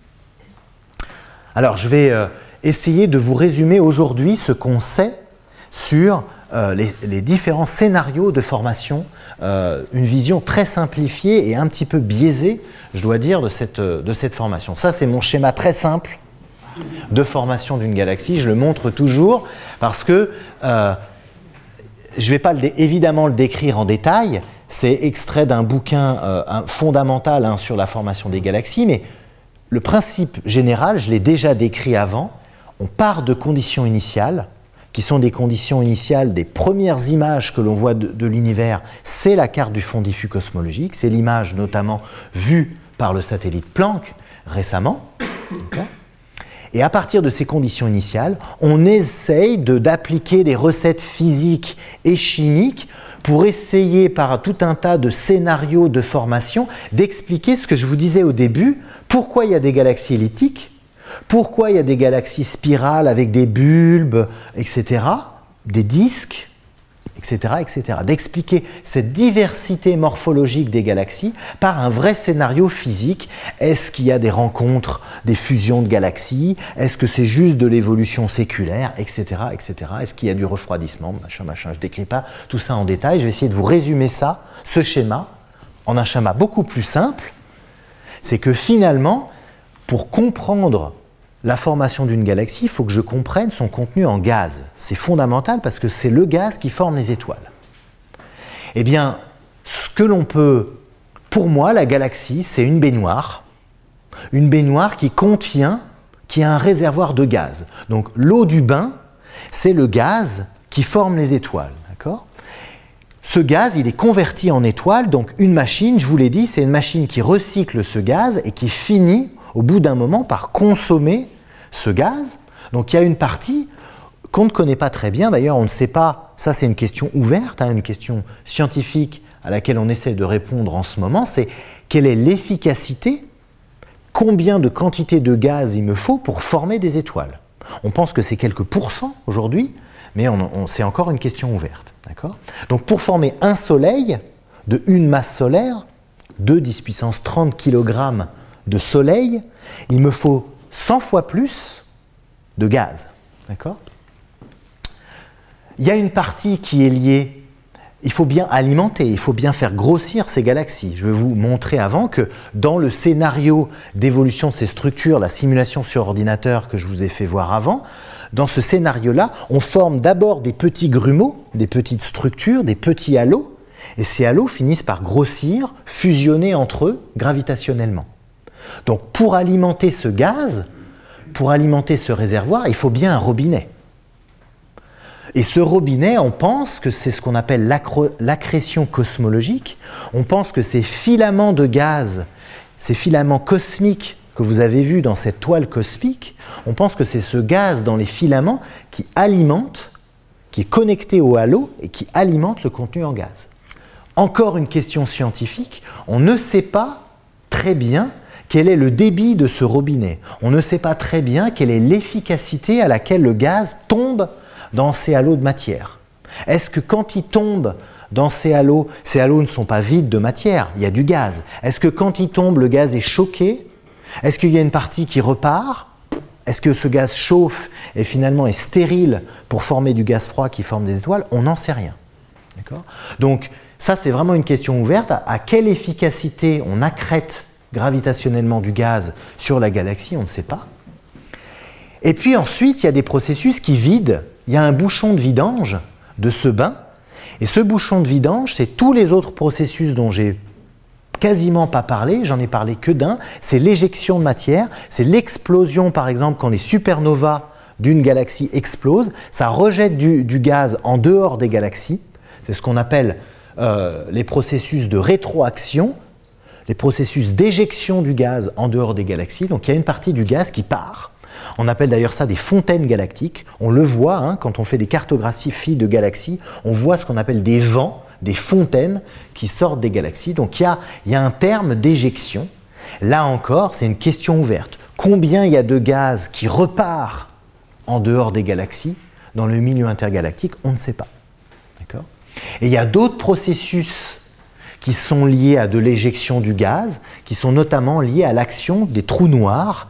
S1: Alors, je vais euh, essayer de vous résumer aujourd'hui ce qu'on sait sur euh, les, les différents scénarios de formation, euh, une vision très simplifiée et un petit peu biaisée, je dois dire, de cette, de cette formation. Ça, c'est mon schéma très simple de formation d'une galaxie. Je le montre toujours parce que euh, je ne vais pas le évidemment le décrire en détail. C'est extrait d'un bouquin euh, un fondamental hein, sur la formation des galaxies, mais le principe général, je l'ai déjà décrit avant. On part de conditions initiales, qui sont des conditions initiales des premières images que l'on voit de, de l'univers. C'est la carte du fond diffus cosmologique, c'est l'image notamment vue par le satellite Planck récemment. Et à partir de ces conditions initiales, on essaye de, d'appliquer des recettes physiques et chimiques pour essayer, par tout un tas de scénarios de formation, d'expliquer ce que je vous disais au début, pourquoi il y a des galaxies elliptiques, pourquoi il y a des galaxies spirales avec des bulbes, et cetera, des disques, et cetera, et cetera. D'expliquer cette diversité morphologique des galaxies par un vrai scénario physique. Est-ce qu'il y a des rencontres, des fusions de galaxies? Est-ce que c'est juste de l'évolution séculaire, et cetera, et cetera. Est-ce qu'il y a du refroidissement, machin, machin. Je ne décris pas tout ça en détail. Je vais essayer de vous résumer ça, ce schéma, en un schéma beaucoup plus simple. C'est que finalement, pour comprendre la formation d'une galaxie, il faut que je comprenne son contenu en gaz. C'est fondamental parce que c'est le gaz qui forme les étoiles. Eh bien, ce que l'on peut... Pour moi, la galaxie, c'est une baignoire. Une baignoire qui contient, qui a un réservoir de gaz. Donc l'eau du bain, c'est le gaz qui forme les étoiles. D'accord ? Ce gaz, il est converti en étoiles, donc une machine, je vous l'ai dit, c'est une machine qui recycle ce gaz et qui finit, au bout d'un moment, par consommer ce gaz. Donc il y a une partie qu'on ne connaît pas très bien, d'ailleurs on ne sait pas, ça c'est une question ouverte, hein, une question scientifique à laquelle on essaie de répondre en ce moment, c'est quelle est l'efficacité, combien de quantité de gaz il me faut pour former des étoiles. On pense que c'est quelques pourcents aujourd'hui, mais on, on, c'est encore une question ouverte. Donc pour former un soleil de une masse solaire, deux dix puissance trente kilogrammes de soleil, il me faut cent fois plus de gaz. D'accord ? Il y a une partie qui est liée, il faut bien alimenter, il faut bien faire grossir ces galaxies. Je vais vous montrer avant que dans le scénario d'évolution de ces structures, la simulation sur ordinateur que je vous ai fait voir avant, dans ce scénario-là, on forme d'abord des petits grumeaux, des petites structures, des petits halos, et ces halos finissent par grossir, fusionner entre eux gravitationnellement. Donc pour alimenter ce gaz, pour alimenter ce réservoir, il faut bien un robinet. Et ce robinet, on pense que c'est ce qu'on appelle l'accrétion cosmologique. On pense que ces filaments de gaz, ces filaments cosmiques que vous avez vus dans cette toile cosmique, on pense que c'est ce gaz dans les filaments qui alimente, qui est connecté au halo et qui alimente le contenu en gaz. Encore une question scientifique, on ne sait pas très bien quel est le débit de ce robinet. On ne sait pas très bien quelle est l'efficacité à laquelle le gaz tombe dans ces halos de matière. Est-ce que quand il tombe dans ces halos, ces halos ne sont pas vides de matière, il y a du gaz. Est-ce que quand il tombe, le gaz est choqué? Est-ce qu'il y a une partie qui repart? Est-ce que ce gaz chauffe et finalement est stérile pour former du gaz froid qui forme des étoiles? On n'en sait rien. Donc ça, c'est vraiment une question ouverte. À quelle efficacité on accrète gravitationnellement du gaz sur la galaxie? On ne sait pas. Et puis ensuite, il y a des processus qui vident. Il y a un bouchon de vidange de ce bain. Et ce bouchon de vidange, c'est tous les autres processus dont j'ai quasiment pas parlé, j'en ai parlé que d'un, c'est l'éjection de matière, c'est l'explosion par exemple quand les supernovas d'une galaxie explosent, ça rejette du, du gaz en dehors des galaxies, c'est ce qu'on appelle euh, les processus de rétroaction, les processus d'éjection du gaz en dehors des galaxies, donc il y a une partie du gaz qui part. On appelle d'ailleurs ça des fontaines galactiques, on le voit hein, quand on fait des cartographies de galaxies, on voit ce qu'on appelle des vents, des fontaines qui sortent des galaxies. Donc il y a, il y a un terme d'éjection. Là encore, c'est une question ouverte. Combien il y a de gaz qui repart en dehors des galaxies, dans le milieu intergalactique? On ne sait pas. D'accord ? Et il y a d'autres processus qui sont liés à de l'éjection du gaz, qui sont notamment liés à l'action des trous noirs.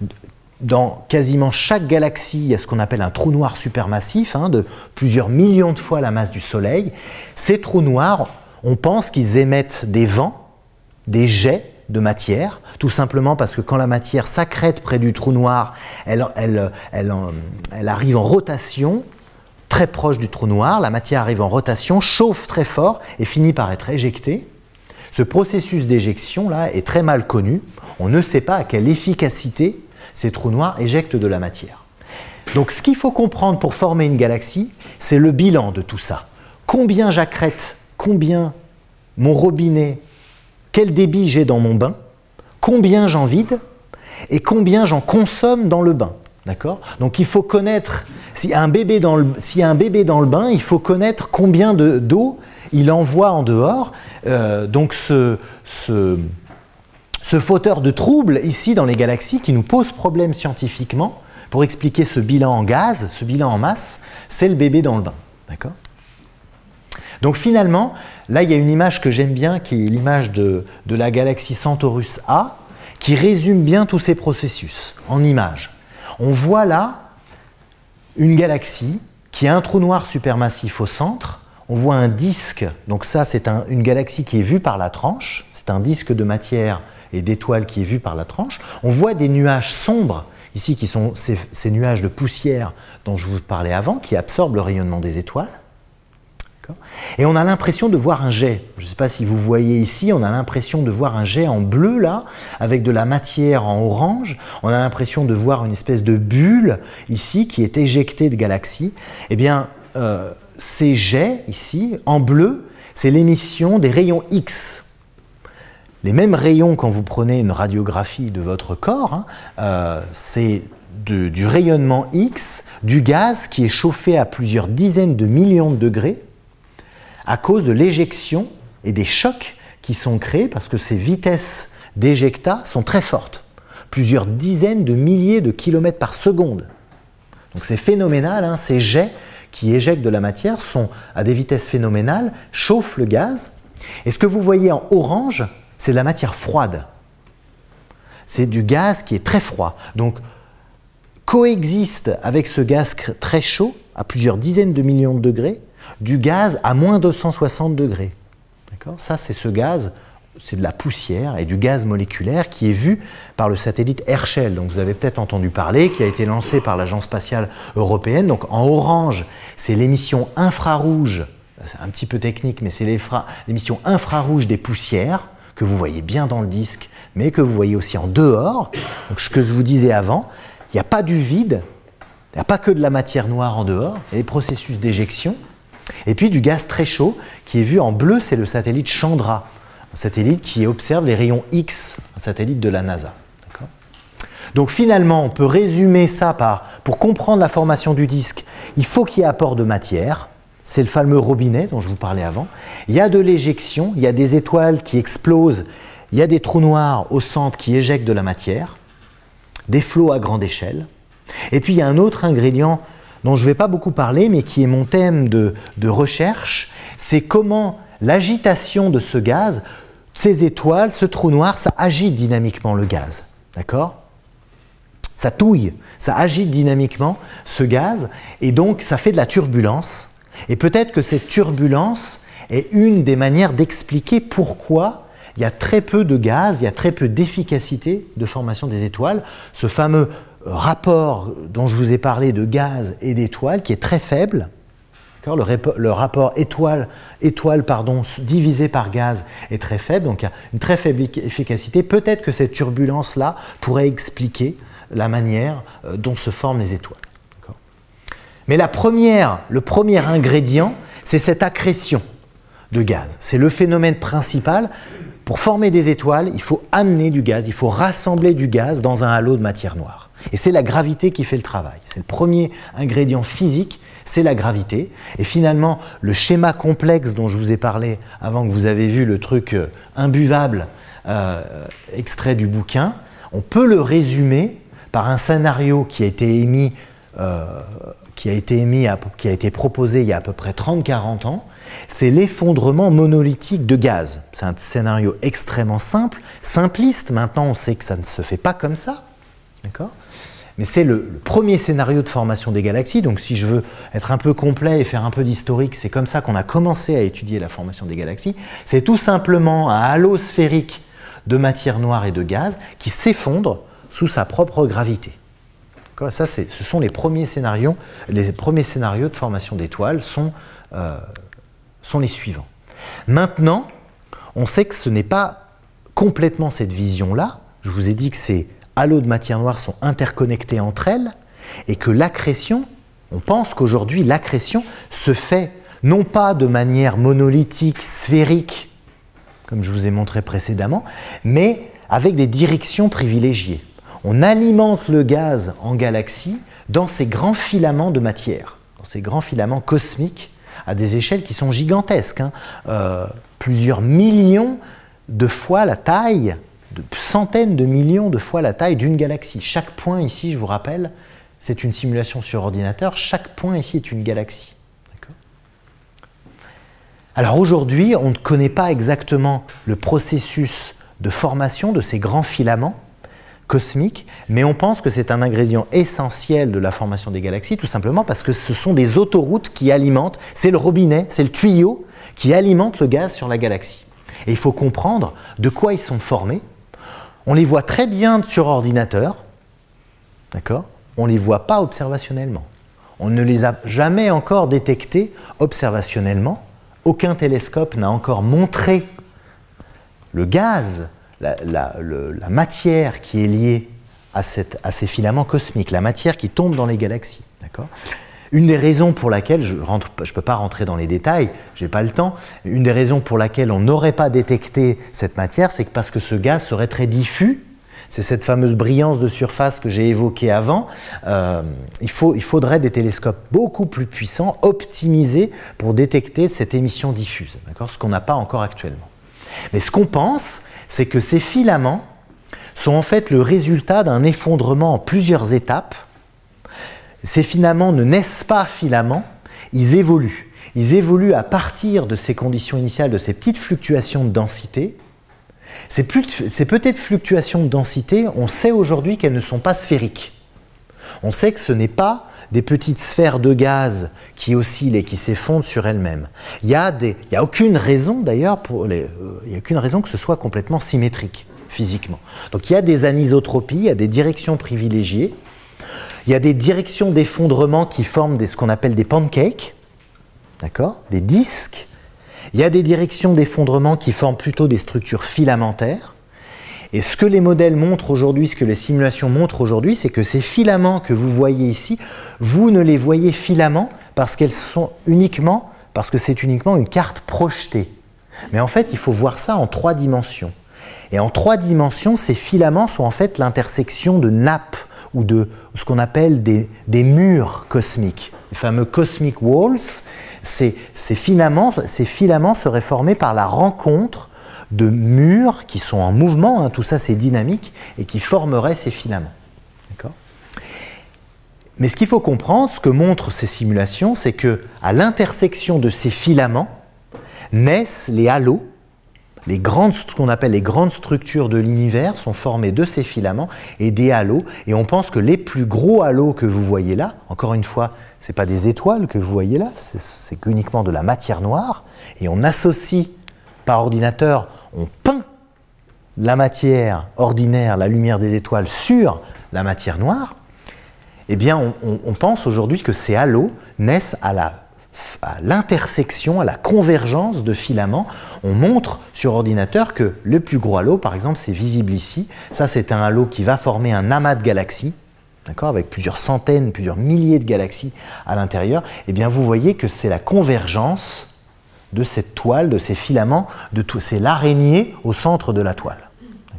S1: Dans quasiment chaque galaxie, il y a ce qu'on appelle un trou noir supermassif, hein, de plusieurs millions de fois la masse du Soleil. Ces trous noirs, on pense qu'ils émettent des vents, des jets de matière, tout simplement parce que quand la matière s'accrète près du trou noir, elle, elle, elle, elle arrive en rotation, très proche du trou noir, la matière arrive en rotation, chauffe très fort et finit par être éjectée. Ce processus d'éjection-là est très mal connu. On ne sait pas à quelle efficacité ces trous noirs éjectent de la matière. Donc ce qu'il faut comprendre pour former une galaxie, c'est le bilan de tout ça. Combien j'accrète, combien mon robinet, quel débit j'ai dans mon bain, combien j'en vide et combien j'en consomme dans le bain. D'accord ? Donc il faut connaître, s'il y a un bébé dans le, s'il y a un bébé dans le bain, il faut connaître combien de, d'eau il envoie en dehors. Euh, donc ce... ce Ce fauteur de troubles ici dans les galaxies qui nous pose problème scientifiquement pour expliquer ce bilan en gaz, ce bilan en masse, c'est le bébé dans le bain. D'accord ? Donc finalement, là il y a une image que j'aime bien qui est l'image de, de la galaxie Centaurus A qui résume bien tous ces processus en images. On voit là une galaxie qui a un trou noir supermassif au centre, on voit un disque, donc ça c'est un, une galaxie qui est vue par la tranche, c'est un disque de matière et d'étoiles qui est vu par la tranche. On voit des nuages sombres, ici qui sont ces, ces nuages de poussière dont je vous parlais avant, qui absorbent le rayonnement des étoiles. Et on a l'impression de voir un jet. Je ne sais pas si vous voyez ici, on a l'impression de voir un jet en bleu là, avec de la matière en orange. On a l'impression de voir une espèce de bulle ici qui est éjectée de galaxies. Eh bien, euh, ces jets ici, en bleu, c'est l'émission des rayons X. Les mêmes rayons quand vous prenez une radiographie de votre corps, hein, euh, c'est de, du rayonnement X, du gaz qui est chauffé à plusieurs dizaines de millions de degrés, à cause de l'éjection et des chocs qui sont créés parce que ces vitesses d'éjecta sont très fortes, plusieurs dizaines de milliers de kilomètres par seconde. Donc c'est phénoménal, hein, ces jets qui éjectent de la matière sont à des vitesses phénoménales, chauffent le gaz, et ce que vous voyez en orange, c'est de la matière froide. C'est du gaz qui est très froid. Donc coexiste avec ce gaz très chaud, à plusieurs dizaines de millions de degrés, du gaz à moins deux cent soixante degrés. Ça, c'est ce gaz, c'est de la poussière et du gaz moléculaire qui est vu par le satellite Herschel, dont vous avez peut-être entendu parler, qui a été lancé par l'Agence spatiale européenne. Donc en orange, c'est l'émission infrarouge, c'est un petit peu technique, mais c'est l'émission infrarouge des poussières, que vous voyez bien dans le disque, mais que vous voyez aussi en dehors. Donc ce que je vous disais avant, il n'y a pas du vide, il n'y a pas que de la matière noire en dehors, il y a des processus d'éjection. Et puis du gaz très chaud qui est vu en bleu, c'est le satellite Chandra, un satellite qui observe les rayons X, un satellite de la NASA. Donc finalement, on peut résumer ça par, pour comprendre la formation du disque, il faut qu'il y ait apport de matière, c'est le fameux robinet dont je vous parlais avant, il y a de l'éjection, il y a des étoiles qui explosent, il y a des trous noirs au centre qui éjectent de la matière, des flots à grande échelle, et puis il y a un autre ingrédient dont je ne vais pas beaucoup parler, mais qui est mon thème de, de recherche, c'est comment l'agitation de ce gaz, ces étoiles, ce trou noir, ça agite dynamiquement le gaz. D'accord ? Ça touille, ça agite dynamiquement ce gaz, et donc ça fait de la turbulence. Et peut-être que cette turbulence est une des manières d'expliquer pourquoi il y a très peu de gaz, il y a très peu d'efficacité de formation des étoiles. Ce fameux rapport dont je vous ai parlé de gaz et d'étoiles qui est très faible, le, le rapport étoile, étoile pardon, divisé par gaz est très faible, donc il y a une très faible efficacité. Peut-être que cette turbulence-là pourrait expliquer la manière dont se forment les étoiles. Mais la première, le premier ingrédient, c'est cette accrétion de gaz. C'est le phénomène principal. Pour former des étoiles, il faut amener du gaz, il faut rassembler du gaz dans un halo de matière noire. Et c'est la gravité qui fait le travail. C'est le premier ingrédient physique, c'est la gravité. Et finalement, le schéma complexe dont je vous ai parlé avant que vous avez vu le truc imbuvable euh, extrait du bouquin, on peut le résumer par un scénario qui a été émis, euh, qui a été émis, qui a été proposé il y a à peu près trente à quarante ans. C'est l'effondrement monolithique de gaz. C'est un scénario extrêmement simple, simpliste. Maintenant, on sait que ça ne se fait pas comme ça. D'accord ? Mais c'est le, le premier scénario de formation des galaxies. Donc, si je veux être un peu complet et faire un peu d'historique, c'est comme ça qu'on a commencé à étudier la formation des galaxies. C'est tout simplement un halo sphérique de matière noire et de gaz qui s'effondre sous sa propre gravité. Ça, ce sont les premiers scénarios. Les premiers scénarios de formation d'étoiles sont, euh, sont les suivants. Maintenant, on sait que ce n'est pas complètement cette vision-là. Je vous ai dit que ces halos de matière noire sont interconnectés entre elles et que l'accrétion, on pense qu'aujourd'hui l'accrétion se fait non pas de manière monolithique, sphérique, comme je vous ai montré précédemment, mais avec des directions privilégiées. On alimente le gaz en galaxie dans ces grands filaments de matière, dans ces grands filaments cosmiques à des échelles qui sont gigantesques, hein. euh, plusieurs millions de fois la taille, de centaines de millions de fois la taille d'une galaxie. Chaque point ici, je vous rappelle, c'est une simulation sur ordinateur, chaque point ici est une galaxie. Alors aujourd'hui, on ne connaît pas exactement le processus de formation de ces grands filaments cosmiques, mais on pense que c'est un ingrédient essentiel de la formation des galaxies, tout simplement parce que ce sont des autoroutes qui alimentent, c'est le robinet, c'est le tuyau qui alimente le gaz sur la galaxie. Et il faut comprendre de quoi ils sont formés. On les voit très bien sur ordinateur, d'accord ? On ne les voit pas observationnellement. On ne les a jamais encore détectés observationnellement aucun télescope n'a encore montré le gaz, la, la, le, la matière qui est liée à, cette, à ces filaments cosmiques, la matière qui tombe dans les galaxies. D'accord ? Une des raisons pour laquelle, je ne peux pas rentrer dans les détails, je n'ai pas le temps, une des raisons pour laquelle on n'aurait pas détecté cette matière, c'est que parce que ce gaz serait très diffus, c'est cette fameuse brillance de surface que j'ai évoquée avant, euh, il, faut, il faudrait des télescopes beaucoup plus puissants, optimisés pour détecter cette émission diffuse, ce qu'on n'a pas encore actuellement. Mais ce qu'on pense, c'est que ces filaments sont en fait le résultat d'un effondrement en plusieurs étapes. Ces filaments ne naissent pas filaments, ils évoluent. Ils évoluent à partir de ces conditions initiales, de ces petites fluctuations de densité. Ces, ces petites fluctuations de densité, on sait aujourd'hui qu'elles ne sont pas sphériques. On sait que ce n'est pas des petites sphères de gaz qui oscillent et qui s'effondrent sur elles-mêmes. Il n'y a, a aucune raison d'ailleurs, euh, il n'y a aucune raison que ce soit complètement symétrique physiquement. Donc il y a des anisotropies, il y a des directions privilégiées. Il y a des directions d'effondrement qui forment des, ce qu'on appelle des pancakes, d'accord, des disques. Il y a des directions d'effondrement qui forment plutôt des structures filamentaires. Et ce que les modèles montrent aujourd'hui, ce que les simulations montrent aujourd'hui, c'est que ces filaments que vous voyez ici, vous ne les voyez filaments parce qu'elles sont uniquement, parce que c'est uniquement une carte projetée. Mais en fait, il faut voir ça en trois dimensions. Et en trois dimensions, ces filaments sont en fait l'intersection de nappes ou de ce qu'on appelle des, des murs cosmiques. Les fameux cosmic walls, ces, ces, filaments, ces filaments seraient formés par la rencontre de murs qui sont en mouvement, hein, tout ça c'est dynamique, et qui formeraient ces filaments. D'accord ? Mais ce qu'il faut comprendre, ce que montrent ces simulations, c'est qu'à l'intersection de ces filaments naissent les halos. Les grandes, ce qu'on appelle les grandes structures de l'univers sont formées de ces filaments et des halos. Et on pense que les plus gros halos que vous voyez là, encore une fois, ce n'est pas des étoiles que vous voyez là, c'est uniquement de la matière noire. Et on associe par ordinateur, on peint la matière ordinaire, la lumière des étoiles sur la matière noire. Eh bien, on, on, on pense aujourd'hui que ces halos naissent à la à l'intersection, à la convergence de filaments. On montre sur ordinateur que le plus gros halo, par exemple, c'est visible ici. Ça, c'est un halo qui va former un amas de galaxies, d'accord, avec plusieurs centaines, plusieurs milliers de galaxies à l'intérieur. Eh bien, vous voyez que c'est la convergence de cette toile, de ces filaments, de tout. C'est l'araignée au centre de la toile.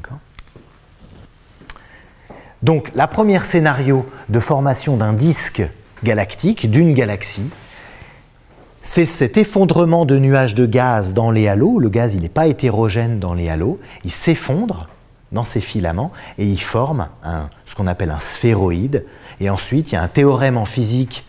S1: Donc, la première scénario de formation d'un disque galactique, d'une galaxie, c'est cet effondrement de nuages de gaz dans les halos. Le gaz, il n'est pas hétérogène dans les halos. Il s'effondre dans ces filaments et il forme un, ce qu'on appelle un sphéroïde. Et ensuite, il y a un théorème en physique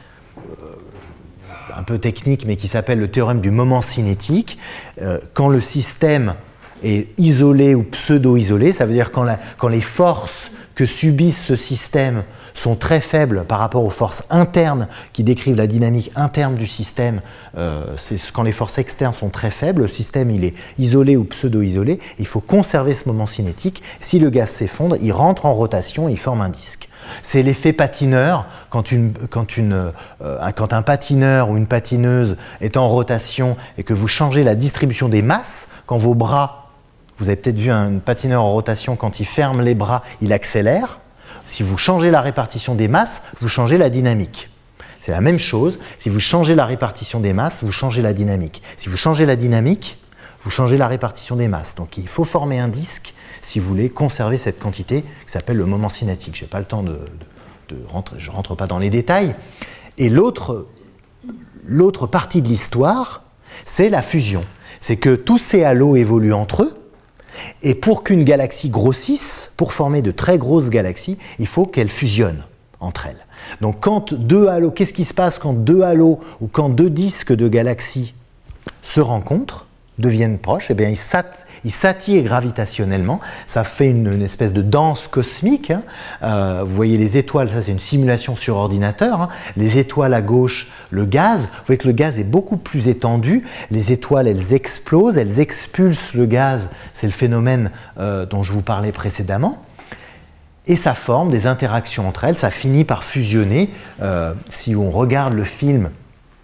S1: euh, un peu technique, mais qui s'appelle le théorème du moment cinétique. Euh, quand le système est isolé ou pseudo-isolé, ça veut dire quand, la, quand les forces que subissent ce système sont très faibles par rapport aux forces internes qui décrivent la dynamique interne du système. Euh, c'est quand les forces externes sont très faibles, le système il est isolé ou pseudo-isolé, il faut conserver ce moment cinétique. Si le gaz s'effondre, il rentre en rotation et il forme un disque. C'est l'effet patineur, quand, une, quand, une, euh, quand un patineur ou une patineuse est en rotation et que vous changez la distribution des masses, quand vos bras, vous avez peut-être vu un patineur en rotation, quand il ferme les bras, il accélère. Si vous changez la répartition des masses, vous changez la dynamique. C'est la même chose. Si vous changez la répartition des masses, vous changez la dynamique. Si vous changez la dynamique, vous changez la répartition des masses. Donc il faut former un disque si vous voulez conserver cette quantité qui s'appelle le moment cinétique. Je n'ai pas le temps de, de, de rentrer, je ne rentre pas dans les détails. Et l'autre l'autre partie de l'histoire, c'est la fusion. C'est que tous ces halos évoluent entre eux. Et pour qu'une galaxie grossisse, pour former de très grosses galaxies, il faut qu'elles fusionnent entre elles. Donc quand deux halos, qu'est-ce qui se passe quand deux halos ou quand deux disques de galaxies se rencontrent, deviennent proches? Eh bien, ils s'attirent ils s'attirent gravitationnellement, ça fait une, une espèce de danse cosmique. Hein. Euh, vous voyez les étoiles, ça c'est une simulation sur ordinateur, hein. Les étoiles à gauche, le gaz, vous voyez que le gaz est beaucoup plus étendu, les étoiles elles explosent, elles expulsent le gaz, c'est le phénomène euh, dont je vous parlais précédemment, et ça forme des interactions entre elles, ça finit par fusionner. Euh, si on regarde le film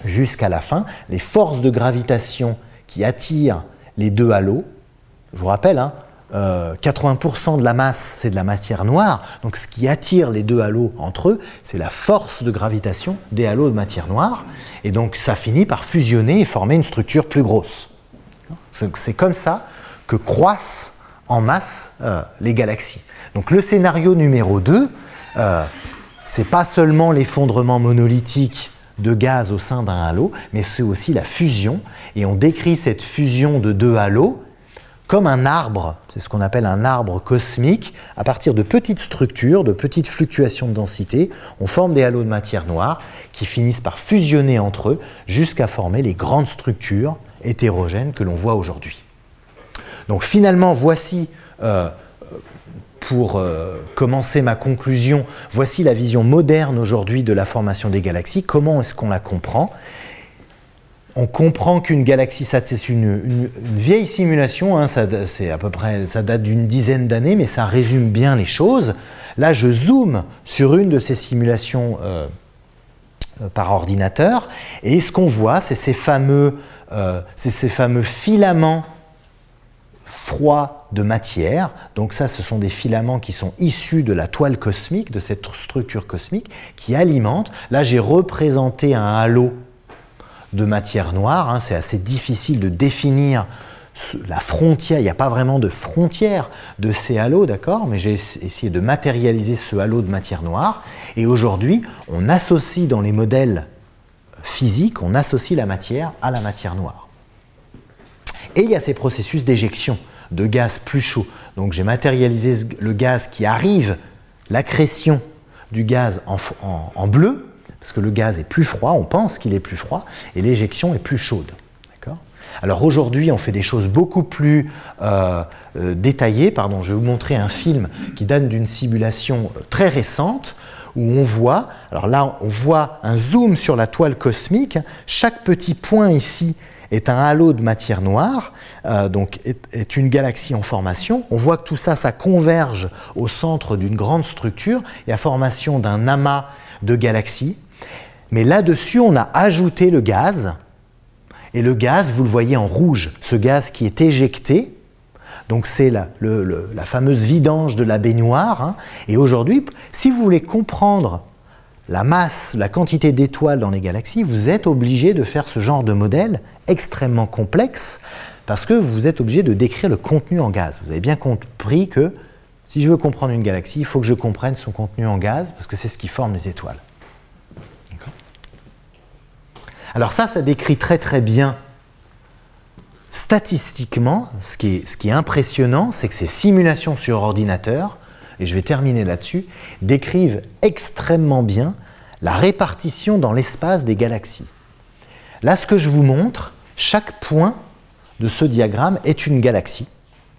S1: jusqu'à la fin, les forces de gravitation qui attirent les deux halos, je vous rappelle, hein, euh, quatre-vingts pour cent de la masse, c'est de la matière noire, donc ce qui attire les deux halos entre eux, c'est la force de gravitation des halos de matière noire, et donc ça finit par fusionner et former une structure plus grosse. C'est comme ça que croissent en masse euh, les galaxies. Donc le scénario numéro deux, euh, c'est pas seulement l'effondrement monolithique de gaz au sein d'un halo, mais c'est aussi la fusion, et on décrit cette fusion de deux halos comme un arbre, c'est ce qu'on appelle un arbre cosmique. À partir de petites structures, de petites fluctuations de densité, on forme des halos de matière noire qui finissent par fusionner entre eux jusqu'à former les grandes structures hétérogènes que l'on voit aujourd'hui. Donc finalement, voici, euh, pour euh, commencer ma conclusion, voici la vision moderne aujourd'hui de la formation des galaxies. Comment est-ce qu'on la comprend ? On comprend qu'une galaxie, c'est une, une, une vieille simulation, hein, ça, c'est à peu près, ça date d'une dizaine d'années, mais ça résume bien les choses. Là, je zoome sur une de ces simulations euh, euh, par ordinateur, et ce qu'on voit, c'est ces fameux, euh, c'est ces fameux filaments froids de matière. Donc ça, ce sont des filaments qui sont issus de la toile cosmique, de cette structure cosmique, qui alimentent. Là, j'ai représenté un halo de matière noire, hein, c'est assez difficile de définir la frontière, il n'y a pas vraiment de frontière de ces halos, d'accord, mais j'ai essayé de matérialiser ce halo de matière noire, et aujourd'hui, on associe dans les modèles physiques, on associe la matière à la matière noire. Et il y a ces processus d'éjection de gaz plus chaud. Donc j'ai matérialisé le gaz qui arrive, l'accrétion du gaz en, en, en bleu, parce que le gaz est plus froid, on pense qu'il est plus froid, et l'éjection est plus chaude. Alors aujourd'hui, on fait des choses beaucoup plus euh, euh, détaillées. Pardon, je vais vous montrer un film qui date d'une simulation très récente, où on voit, alors là, on voit un zoom sur la toile cosmique. Chaque petit point ici est un halo de matière noire, euh, donc est, est une galaxie en formation. On voit que tout ça, ça converge au centre d'une grande structure et à formation d'un amas de galaxies. Mais là-dessus, on a ajouté le gaz, et le gaz, vous le voyez en rouge, ce gaz qui est éjecté, donc c'est la, le, le, la fameuse vidange de la baignoire, hein. Et aujourd'hui, si vous voulez comprendre la masse, la quantité d'étoiles dans les galaxies, vous êtes obligé de faire ce genre de modèle extrêmement complexe, parce que vous êtes obligé de décrire le contenu en gaz. Vous avez bien compris que si je veux comprendre une galaxie, il faut que je comprenne son contenu en gaz, parce que c'est ce qui forme les étoiles. Alors ça, ça décrit très très bien statistiquement, ce qui est, ce qui est impressionnant, c'est que ces simulations sur ordinateur, et je vais terminer là-dessus, décrivent extrêmement bien la répartition dans l'espace des galaxies. Là, ce que je vous montre, chaque point de ce diagramme est une galaxie. D'accord ?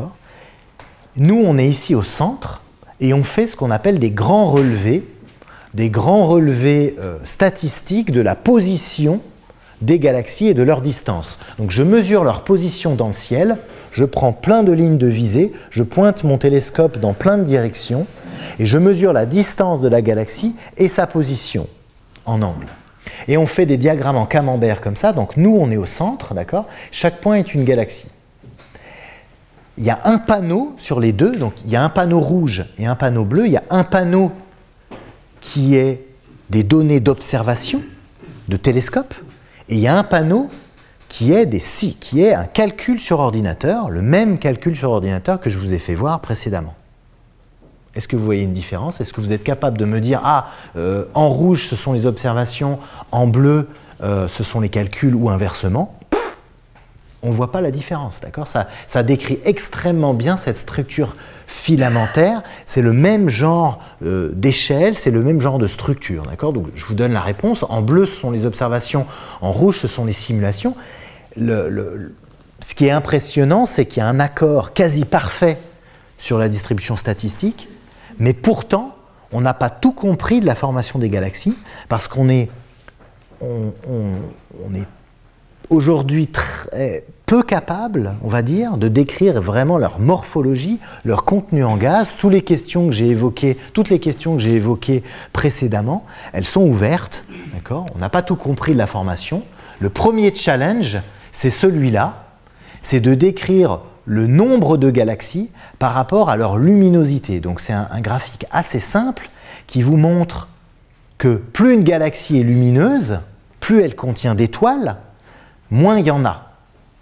S1: Nous, on est ici au centre, et on fait ce qu'on appelle des grands relevés, des grands relevés euh, statistiques de la position des galaxies et de leur distance. Donc je mesure leur position dans le ciel, je prends plein de lignes de visée, je pointe mon télescope dans plein de directions, et je mesure la distance de la galaxie et sa position en angle. Et on fait des diagrammes en camembert comme ça, donc nous on est au centre, d'accord ? Chaque point est une galaxie. Il y a un panneau sur les deux, donc il y a un panneau rouge et un panneau bleu, il y a un panneau qui est des données d'observation, de télescope, et il y a un panneau qui est, des, qui est un calcul sur ordinateur, le même calcul sur ordinateur que je vous ai fait voir précédemment. Est-ce que vous voyez une différence? Est-ce que vous êtes capable de me dire, ah, euh, en rouge ce sont les observations, en bleu euh, ce sont les calculs, ou inversement? On ne voit pas la différence, d'accord? Ça, ça décrit extrêmement bien cette structure filamentaire, c'est le même genre euh, d'échelle, c'est le même genre de structure, d'accord? Donc je vous donne la réponse. En bleu, ce sont les observations, en rouge, ce sont les simulations. Le, le, ce qui est impressionnant, c'est qu'il y a un accord quasi parfait sur la distribution statistique, mais pourtant, on n'a pas tout compris de la formation des galaxies, parce qu'on est, on, on, on est aujourd'hui très peu capables, on va dire, de décrire vraiment leur morphologie, leur contenu en gaz. Toutes les questions que j'ai évoquées, toutes les questions que j'ai évoquées précédemment, elles sont ouvertes. D'accord ? On n'a pas tout compris de la formation. Le premier challenge, c'est celui-là, c'est de décrire le nombre de galaxies par rapport à leur luminosité. Donc c'est un, un graphique assez simple qui vous montre que plus une galaxie est lumineuse, plus elle contient d'étoiles, moins il y en a. D'accord ?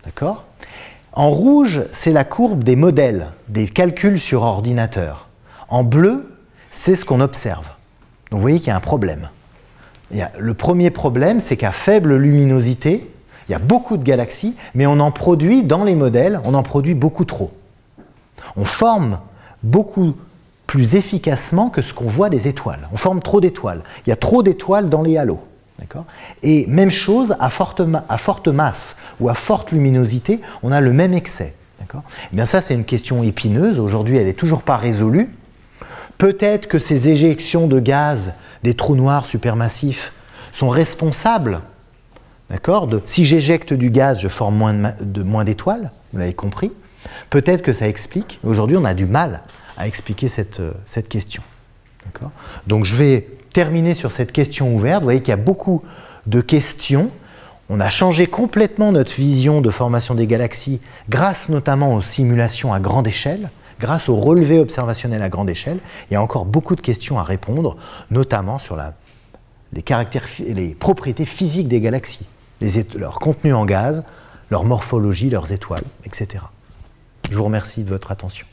S1: En rouge, c'est la courbe des modèles, des calculs sur ordinateur. En bleu, c'est ce qu'on observe. Donc vous voyez qu'il y a un problème. Il y a, le premier problème, c'est qu'à faible luminosité, il y a beaucoup de galaxies, mais on en produit dans les modèles, on en produit beaucoup trop. On forme beaucoup plus efficacement que ce qu'on voit des étoiles. On forme trop d'étoiles. Il y a trop d'étoiles dans les halos. Et même chose, à forte, à forte masse ou à forte luminosité, on a le même excès. Et bien ça, c'est une question épineuse. Aujourd'hui, elle n'est toujours pas résolue. Peut-être que ces éjections de gaz des trous noirs supermassifs sont responsables. De, si j'éjecte du gaz, je forme moins, de, de, moins d'étoiles. Vous l'avez compris. Peut-être que ça explique. Aujourd'hui, on a du mal à expliquer cette, cette question. Donc je vais terminer sur cette question ouverte. Vous voyez qu'il y a beaucoup de questions. On a changé complètement notre vision de formation des galaxies grâce notamment aux simulations à grande échelle, grâce aux relevés observationnels à grande échelle. Il y a encore beaucoup de questions à répondre, notamment sur la, les, caractères, les propriétés physiques des galaxies, les, leur contenu en gaz, leur morphologie, leurs étoiles, et cetera. Je vous remercie de votre attention.